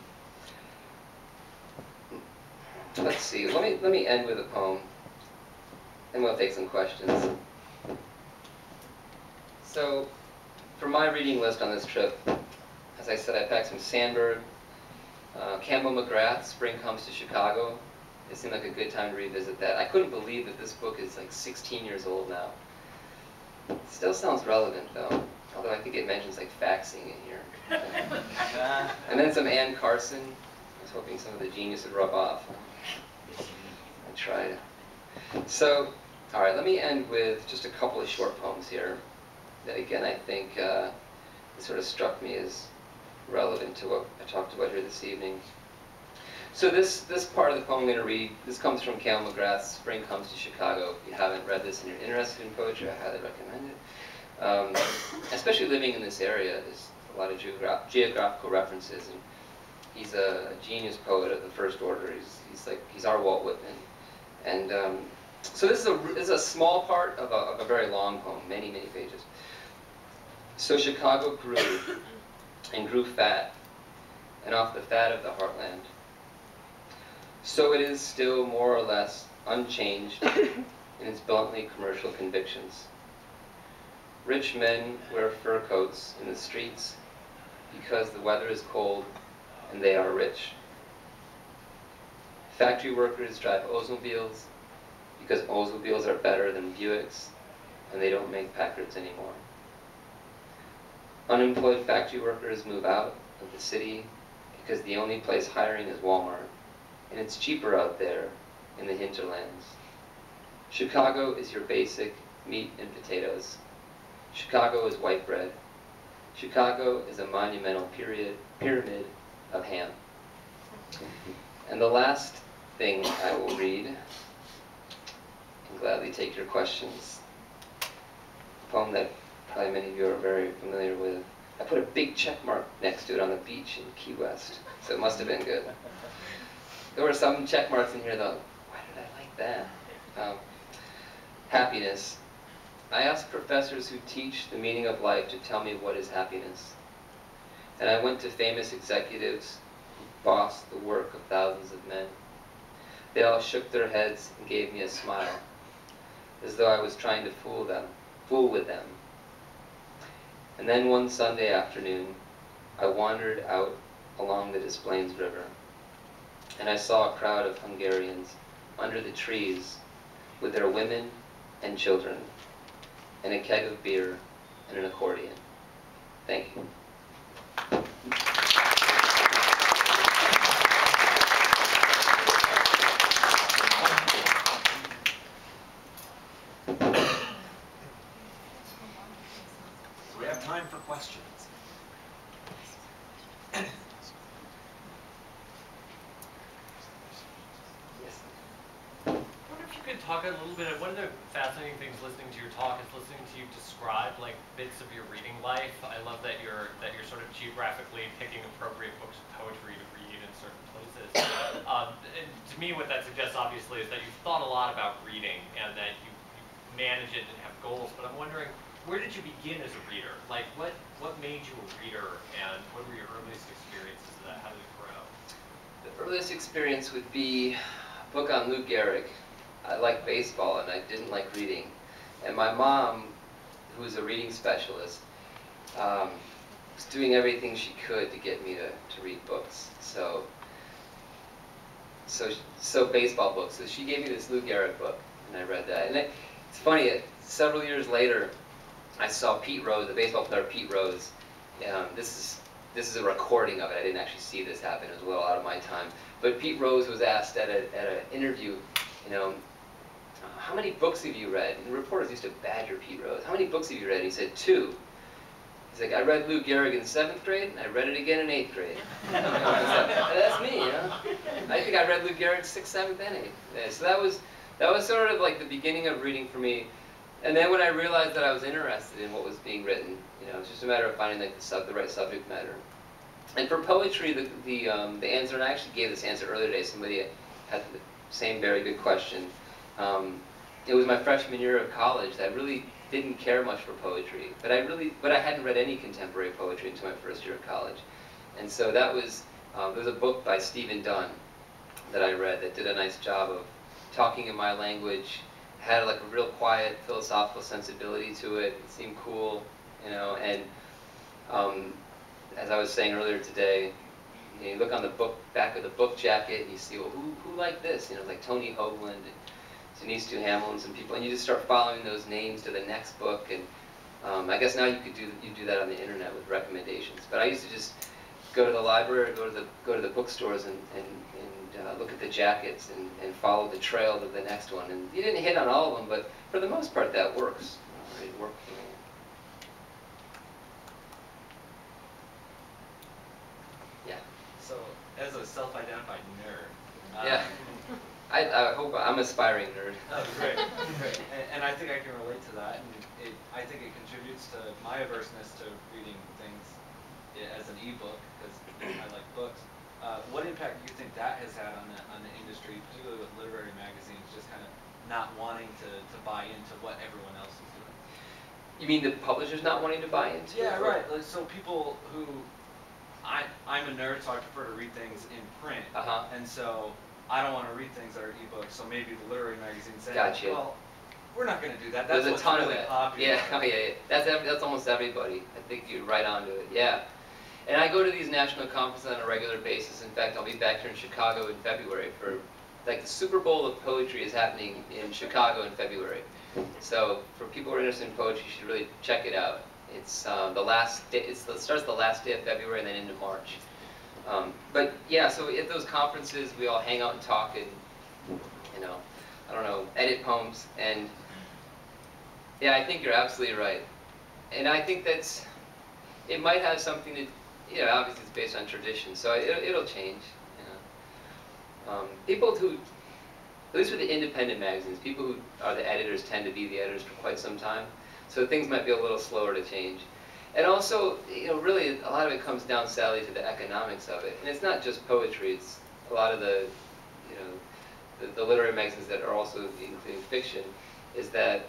let's see. Let me let me end with a poem, and we'll take some questions. So, for my reading list on this trip, as I said, I packed some Sandberg, uh, Campbell McGrath's Spring Comes to Chicago. It seemed like a good time to revisit that. I couldn't believe that this book is like sixteen years old now. It still sounds relevant though, although I think it mentions like faxing in here. And then some Ann Carson. I was hoping some of the genius would rub off. I tried. So, all right, let me end with just a couple of short poems here that, again, I think uh, sort of struck me as relevant to what I talked about here this evening. So this, this part of the poem I'm going to read, this comes from Campbell McGrath's Spring Comes to Chicago. If you haven't read this and you're interested in poetry, I highly recommend it. Um, especially living in this area, there's a lot of geogra geographical references. And he's a, a genius poet of the first order. He's, he's like, he's our Walt Whitman. And um, so this is, a, this is a small part of a, of a very long poem, many, many pages. So Chicago grew and grew fat, and off the fat of the heartland. So it is still more or less unchanged in its bluntly commercial convictions. Rich men wear fur coats in the streets because the weather is cold and they are rich. Factory workers drive Oldsmobiles because Oldsmobiles are better than Buicks and they don't make Packards anymore. Unemployed factory workers move out of the city because the only place hiring is Walmart, and it's cheaper out there in the hinterlands. Chicago is your basic meat and potatoes. Chicago is white bread. Chicago is a monumental period, pyramid of ham. And the last thing I will read, and gladly take your questions, a poem that probably many of you are very familiar with. I put a big check mark next to it on the beach in Key West, so it must have been good. There were some check marks in here though. Why did I like that? Um, happiness. I asked professors who teach the meaning of life to tell me what is happiness. And I went to famous executives who bossed the work of thousands of men. They all shook their heads and gave me a smile, as though I was trying to fool them, fool with them. And then one Sunday afternoon, I wandered out along the Des Plaines River, and I saw a crowd of Hungarians under the trees with their women and children, and a keg of beer and an accordion. Thank you. We have time for questions. Talk a little bit of one of the fascinating things listening to your talk is listening to you describe like bits of your reading life. I love that you're that you're sort of geographically picking appropriate books of poetry to read in certain places. Um, and to me, what that suggests obviously is that you've thought a lot about reading and that you, you manage it and have goals. But I'm wondering, where did you begin as a reader? Like, what what made you a reader, and what were your earliest experiences of that? How did it grow? The earliest experience would be a book on Lou Gehrig. I liked baseball and I didn't like reading. And my mom, who was a reading specialist, um, was doing everything she could to get me to, to read books. So, so, so baseball books. So she gave me this Lou Gehrig book, and I read that. And it, it's funny, it, several years later, I saw Pete Rose, the baseball player Pete Rose. Um, this is this is a recording of it. I didn't actually see this happen. It was a little out of my time. But Pete Rose was asked at a, at an interview, you know, how many books have you read? And reporters used to badger Pete Rose. How many books have you read? And he said, two. He's like, I read Lou Gehrig in seventh grade, and I read it again in eighth grade. You know, that's me, you know. I think I read Lou Gehrig sixth, seventh, and eighth. Yeah, so that was that was sort of like the beginning of reading for me. And then when I realized that I was interested in what was being written, you know, it's just a matter of finding like the sub, the right subject matter. And for poetry, the the um, the answer, and I actually gave this answer earlier today. Somebody had the same very good question. Um, it was my freshman year of college that I really didn't care much for poetry, but I really, but I hadn't read any contemporary poetry until my first year of college. And so that was um, there was a book by Stephen Dunn that I read that did a nice job of talking in my language. Had like a real quiet philosophical sensibility to it. It seemed cool, you know. And um, as I was saying earlier today, you know, you look on the book back of the book jacket and you see, well, who who liked this? You know, like Tony Hoagland and Denise Duhamel and some people, and you just start following those names to the next book. And um, I guess now you could do you do that on the internet with recommendations. But I used to just go to the library, or go to the go to the bookstores, and and, and uh, look at the jackets and, and follow the trail to the next one. And you didn't hit on all of them, but for the most part, that works. Uh, it worked for me. Yeah. So, as a self-identified nerd. Um, Yeah. I, I hope I'm an aspiring nerd. Oh, great, great. And, and I think I can relate to that, and it, I think it contributes to my averseness to reading things i- as an ebook, because I like books. Uh, what impact do you think that has had on the on the industry, particularly with literary magazines, just kind of not wanting to, to buy into what everyone else is doing? You mean the publishers not wanting to buy into it? Yeah, right. Like, so people who, I I'm a nerd, so I prefer to read things in print, Uh-huh. and so I don't want to read things that are ebooks. So maybe the literary magazine saying, Gotcha. well, we're not going to do that. That's There's a what's ton really of that. popular. Yeah, oh, yeah, yeah. That's ev- that's almost everybody. I think you're right onto it. Yeah. And I go to these national conferences on a regular basis. In fact, I'll be back here in Chicago in February for, like, the Super Bowl of poetry is happening in Chicago in February. So for people who are interested in poetry, you should really check it out. It's um, the last day. It's, it starts the last day of February and then into March. Um, but yeah, so at those conferences, we all hang out and talk and, you know, I don't know, edit poems. And yeah, I think you're absolutely right. And I think that's, it might have something to, you know, obviously it's based on tradition, so it, it'll change. You know. Um, people who, at least with the independent magazines, people who are the editors tend to be the editors for quite some time. So things might be a little slower to change. And also, you know, really a lot of it comes down, Sally, to the economics of it. And it's not just poetry, it's a lot of the, you know, the, the literary magazines that are also including fiction, is that,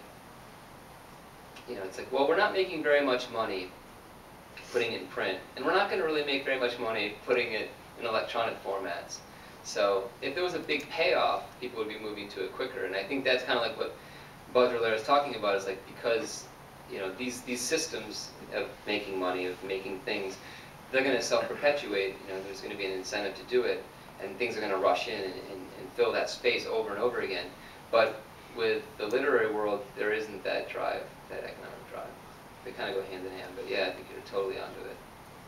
you know, it's like, well, we're not making very much money putting it in print, and we're not going to really make very much money putting it in electronic formats. So if there was a big payoff, people would be moving to it quicker. And I think that's kind of like what Baudrillard is talking about, is like, because, you know, these, these systems of making money, of making things, they're going to self-perpetuate. You know, there's going to be an incentive to do it, and things are going to rush in and, and, and fill that space over and over again. But with the literary world, there isn't that drive, that economic drive. They kind of go hand in hand, but yeah, I think you're totally onto it.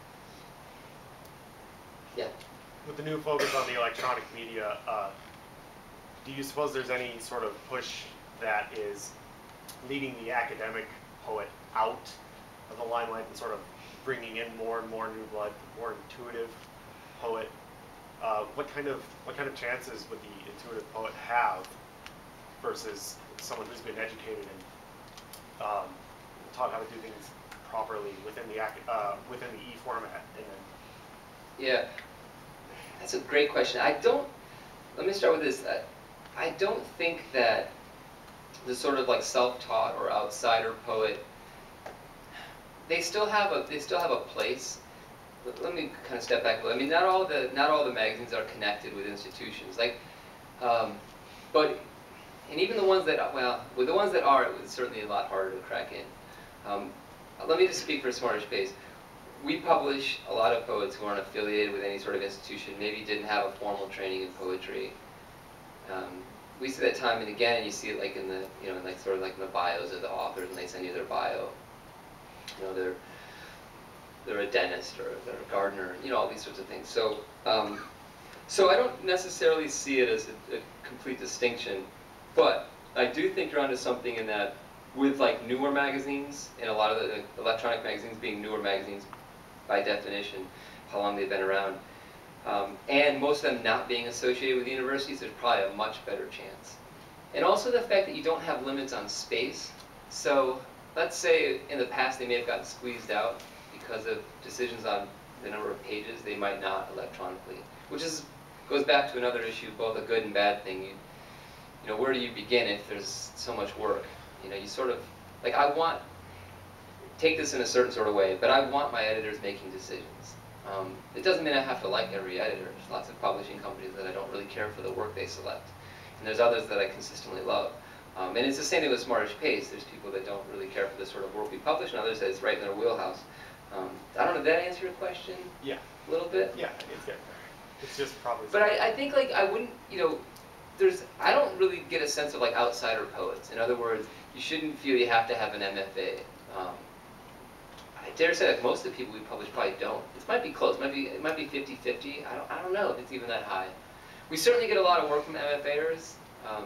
Yeah? With the new focus on the electronic media, uh, do you suppose there's any sort of push that is leading the academic poet out of the limelight and sort of bringing in more and more new blood, more intuitive poet? Uh, what kind of what kind of chances would the intuitive poet have versus someone who's been educated and um, taught how to do things properly within the ac- uh, within the E format? And then Yeah, that's a great question. I don't, let me start with this. I, I don't think that the sort of like self-taught or outsider poet, they still have a, they still have a place. Let, let me kind of step back a little. I mean, not all the, not all the magazines are connected with institutions. Like, um, but, and even the ones that, well, with the ones that are, it was certainly a lot harder to crack in. Um, let me just speak for Smartish Base. we publish a lot of poets who aren't affiliated with any sort of institution, maybe didn't have a formal training in poetry. Um, we see that time and again, and you see it like in the, you know, in like sort of like in the bios of the authors, and they send you their bio. You know, they're they're a dentist or they're a gardener, you know, all these sorts of things. So, um, so I don't necessarily see it as a, a complete distinction, but I do think you're onto something in that with like newer magazines, and a lot of the electronic magazines being newer magazines by definition, how long they've been around, um, and most of them not being associated with universities, there's probably a much better chance. And also the fact that you don't have limits on space. So let's say in the past they may have gotten squeezed out because of decisions on the number of pages they might not electronically, which is goes back to another issue, both a good and bad thing. You, you know, where do you begin if there's so much work? You know, you sort of, like I want, take this in a certain sort of way, but I want my editors making decisions. Um, it doesn't mean I have to like every editor. There's lots of publishing companies that I don't really care for the work they select. And there's others that I consistently love. Um, and it's the same thing with Smartish Pace. There's people that don't really care for the sort of work we publish, and others that it's right in their wheelhouse. Um, I don't know, did that answer your question? Yeah. A little bit? Yeah, it's getting there. It's just probably... But I, I think, like, I wouldn't, you know, there's, I don't really get a sense of, like, outsider poets. In other words, you shouldn't feel you have to have an M F A. Um, I dare say that most of the people we publish probably don't. This might be close. It might be, it might be fifty fifty. I don't, I don't know if it's even that high. We certainly get a lot of work from M F Ers. Um,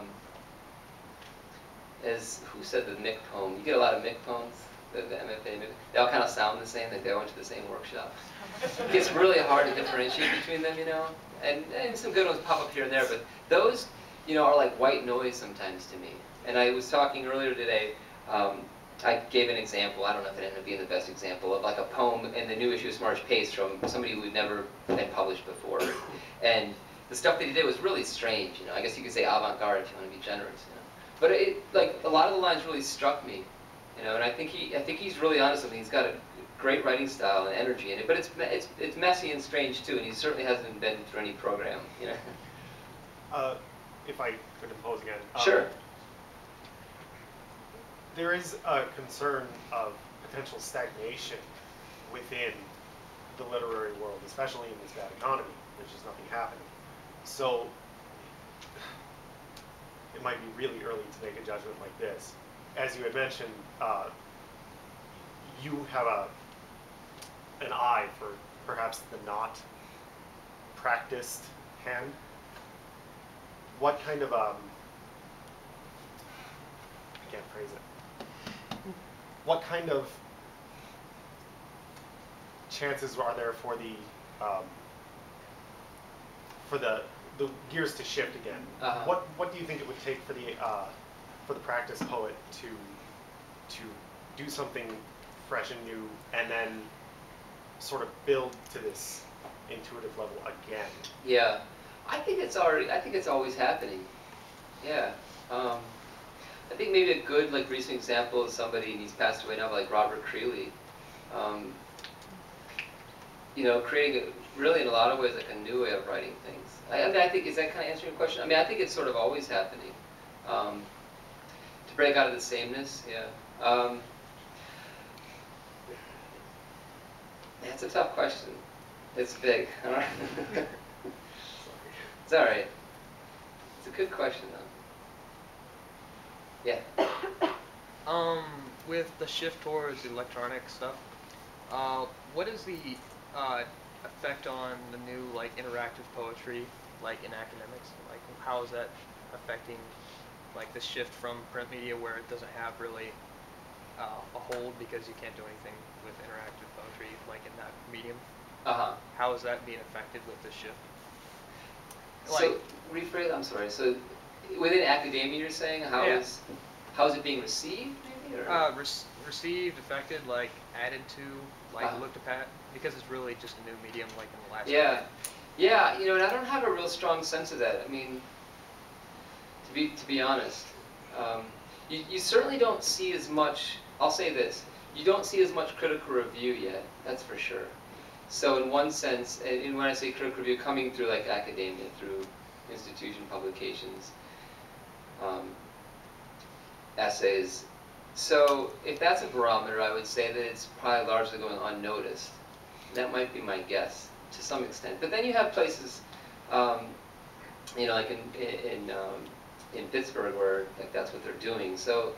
as, who said the Mick poem? You get a lot of Mick poems, the, the M F A. They all kind of sound the same. Like they all went to the same workshop. It gets really hard to differentiate between them, you know? And, and some good ones pop up here and there, but those, you know, are like white noise sometimes to me. And I was talking earlier today, um, I gave an example, I don't know if it ended up being the best example, of like a poem in the new issue of Smartish Pace from somebody who had never been published before. And the stuff that he did was really strange, you know. I guess you could say avant-garde if you want to be generous, you know. But it, like, a lot of the lines really struck me, you know, and I think he, I think he's really onto something. He's got a great writing style and energy in it, but it's, it's, it's messy and strange too, and he certainly hasn't been through any program, you know. Uh, if I could impose again. Um, Sure. There is a concern of potential stagnation within the literary world, especially in this bad economy. There's just nothing happening. So it might be really early to make a judgment like this. As you had mentioned, uh, you have a an eye for perhaps the not practiced hand. What kind of um, I can't phrase it. What kind of chances are there for the um, for the the gears to shift again? Uh-huh. What what do you think it would take for the uh, for the practice poet to to do something fresh and new, and then sort of build to this intuitive level again? Yeah, I think it's already. I think it's always happening. Yeah. Um, I think maybe a good, like, recent example is somebody, and he's passed away now, like Robert Creeley. Um, you know, creating, a, really in a lot of ways, like a new way of writing things. I, I mean, I think, is that kind of answering your question? I mean, I think it's sort of always happening. Um, to break out of the sameness, yeah. Um, yeah, it's a tough question. It's big. It's all right. It's a good question, though. Yeah. Um, with the shift towards electronic stuff, uh, what is the uh, effect on the new like interactive poetry, like in academics? Like, how is that affecting like the shift from print media where it doesn't have really uh, a hold because you can't do anything with interactive poetry, like in that medium? Uh huh. How is that being affected with the shift? So rephrase. I'm sorry. So within academia, you're saying how Yeah. is how is it being received? Maybe, or? Uh, re received, affected, like added to, like Uh-huh. looked at, because it's really just a new medium, like in the last. Yeah, decade. yeah. You know, and I don't have a real strong sense of that. I mean, to be to be honest, um, you you certainly don't see as much. I'll say this: you don't see as much critical review yet. That's for sure. So in one sense, and and when I say critical review, coming through like academia, through institution publications, um, essays. So if that's a barometer, I would say that it's probably largely going unnoticed. That might be my guess to some extent. But then you have places, um, you know, like in in um, in Pittsburgh where like that's what they're doing. So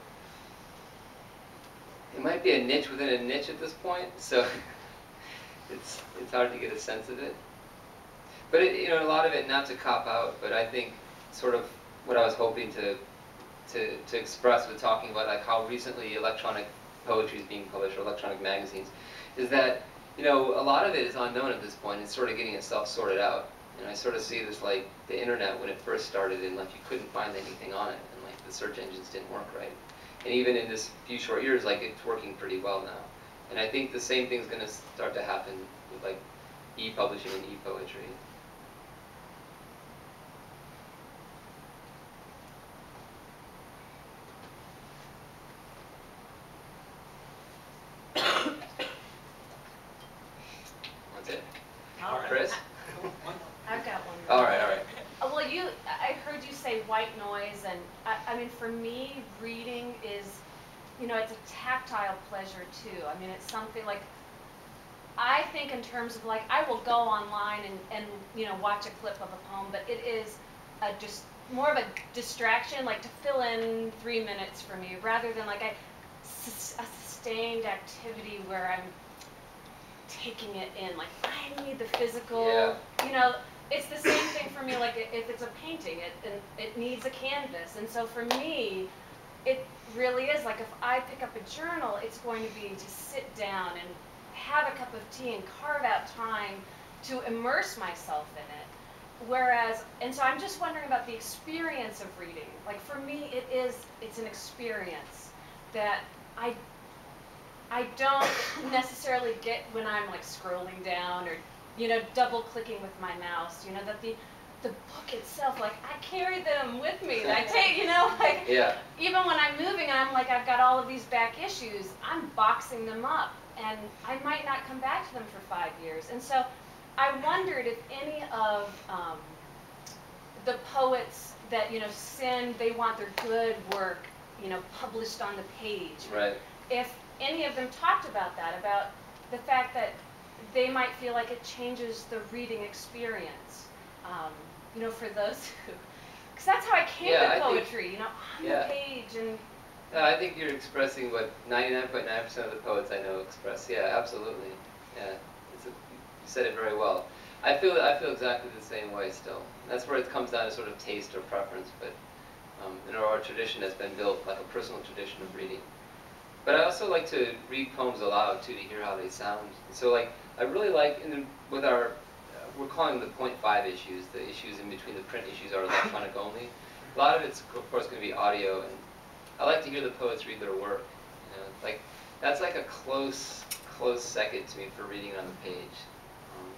it might be a niche within a niche at this point. So it's it's hard to get a sense of it. But it, you know, a lot of it, not to cop out, but I think sort of what I was hoping to to to express with talking about like how recently electronic poetry is being published or electronic magazines, is that, you know, a lot of it is unknown at this point. It's sort of getting itself sorted out. And I sort of see this like the internet when it first started, and like you couldn't find anything on it, and like the search engines didn't work right. And even in this few short years, like it's working pretty well now. And I think the same thing's going to start to happen with like e-publishing and e-poetry. That's it. All right. Chris? I've got one. All right, all right. Uh, Well, you, I heard you say white noise, and I, I mean, for me, reading is, you know, it's a tactile pleasure too. I mean, it's something like, I think in terms of like, I will go online and, and you know, watch a clip of a poem, but it is a just more of a distraction, like to fill in three minutes for me, rather than like a, sus- a sustained activity where I'm taking it in. Like, I need the physical, Yeah. you know, it's the same thing for me, like if it's a painting, it, it, it needs a canvas. And so for me, it really is like if I pick up a journal, it's going to be to sit down and have a cup of tea and carve out time to immerse myself in it. Whereas, and so I'm just wondering about the experience of reading. Like for me, it is, it's an experience that I, I don't necessarily get when I'm like scrolling down or, you know, double clicking with my mouse, you know, that the, the book itself, like I carry them with me. And I take, you know, like, Yeah. even when I'm moving, I'm like, I've got all of these back issues, I'm boxing them up, and I might not come back to them for five years. And so I wondered if any of um, the poets that, you know, send, they want their good work, you know, published on the page. Right. If any of them talked about that, about the fact that they might feel like it changes the reading experience, um, you know, for those who, because that's how I came Yeah, to I think- poetry, you know, on yeah. the page. And Uh, I think you're expressing what ninety-nine point nine percent of the poets I know express. Yeah, absolutely. Yeah, it's a, you said it very well. I feel I feel exactly the same way still. That's where it comes down to sort of taste or preference. But um, you know, our tradition has been built like a personal tradition of reading. But I also like to read poems aloud too, to hear how they sound. So like I really like in the, with our uh, we're calling them the point five issues. The issues in between the print issues are electronic only. A lot of it's of course going to be audio, and I like to hear the poets read their work. You know, like that's like a close, close second to me for reading on the page. Um,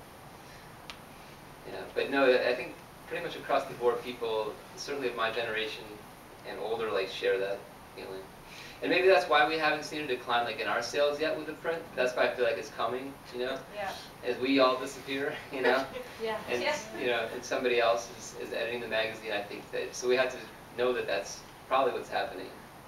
yeah, but no, I think pretty much across the board, people, certainly of my generation and older, like share that feeling. And maybe that's why we haven't seen a decline like in our sales yet with the print. That's why I feel like it's coming. You know, yeah, as we all disappear. You know, yeah, and yeah. you know, and somebody else is, is editing the magazine. I think that so we have to know that that's probably what's happening.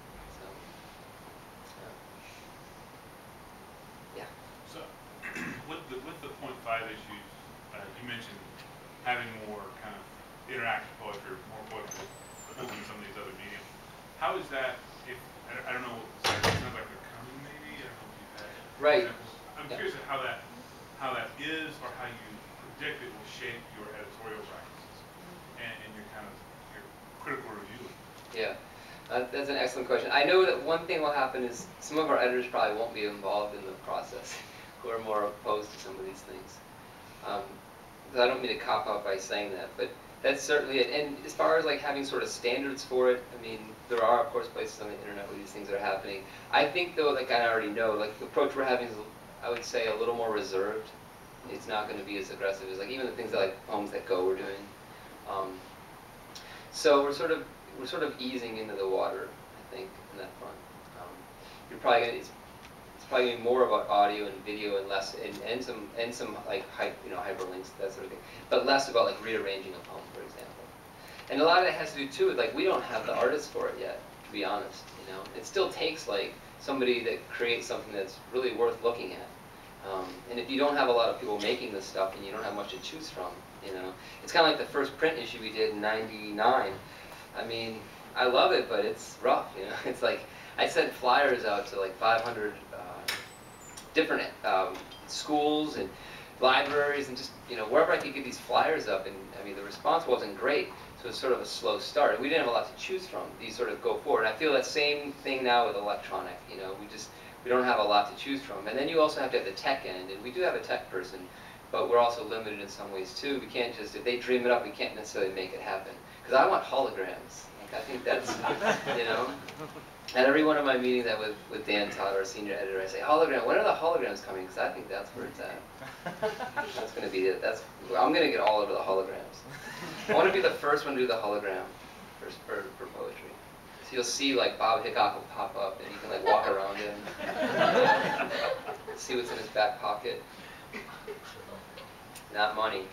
So, with the with the point five issues, uh, you mentioned having more kind of interactive poetry, more poetry than some of these other mediums. How is that? If I don't, I don't know, it sounds like they're coming. Maybe I don't know if you've had Right. examples. I'm Yeah. curious of how that how that is, or how you predict it will shape your editorial practices and, and your kind of your critical reviewing. Yeah, uh, that's an excellent question. I know that one thing will happen is some of our editors probably won't be involved in the process, who are more opposed to some of these things. Um, I don't mean to cop out by saying that, but that's certainly it. And as far as like having sort of standards for it, I mean, there are of course places on the internet where these things are happening. I think though, like I already know, like the approach we're having is, I would say, a little more reserved. It's not going to be as aggressive as like even the things that like Poems That Go we're doing. Um, so we're sort of we're sort of easing into the water, I think, in that front. Um, you're probably gonna, it's, it's probably gonna be more about audio and video and less and, and some and some like hype, you know, hyperlinks, that sort of thing, but less about like rearranging a poem, for example. And a lot of that has to do too with like we don't have the artists for it yet, to be honest. You know, it still takes like somebody that creates something that's really worth looking at. Um, and if you don't have a lot of people making this stuff and you don't have much to choose from, you know, it's kind of like the first print issue we did in ninety-nine. I mean, I love it, but it's rough, you know. It's like, I sent flyers out to like five hundred uh, different um, schools and libraries and just, you know, wherever I could get these flyers up, and I mean, the response wasn't great, so it's sort of a slow start. We didn't have a lot to choose from. These sort of go forward. I feel that same thing now with electronic, you know, we just, we don't have a lot to choose from. And then you also have to have the tech end, and we do have a tech person, but we're also limited in some ways too. We can't just, if they dream it up, we can't necessarily make it happen. Because I want holograms. Like, I think that's, you know. At every one of my meetings that with, with Dan Todd, our senior editor, I say, hologram, when are the holograms coming? Because I think that's where it's at. That's going to be it. That's, I'm going to get all over the holograms. I want to be the first one to do the hologram for, for, for poetry. So you'll see, like, Bob Hickok will pop up, and you can, like, walk around him. See what's in his back pocket. Not money.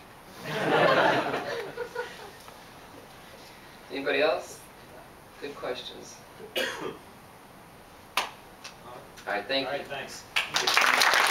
Anybody else? Good questions. All right, thank All you. right, thanks.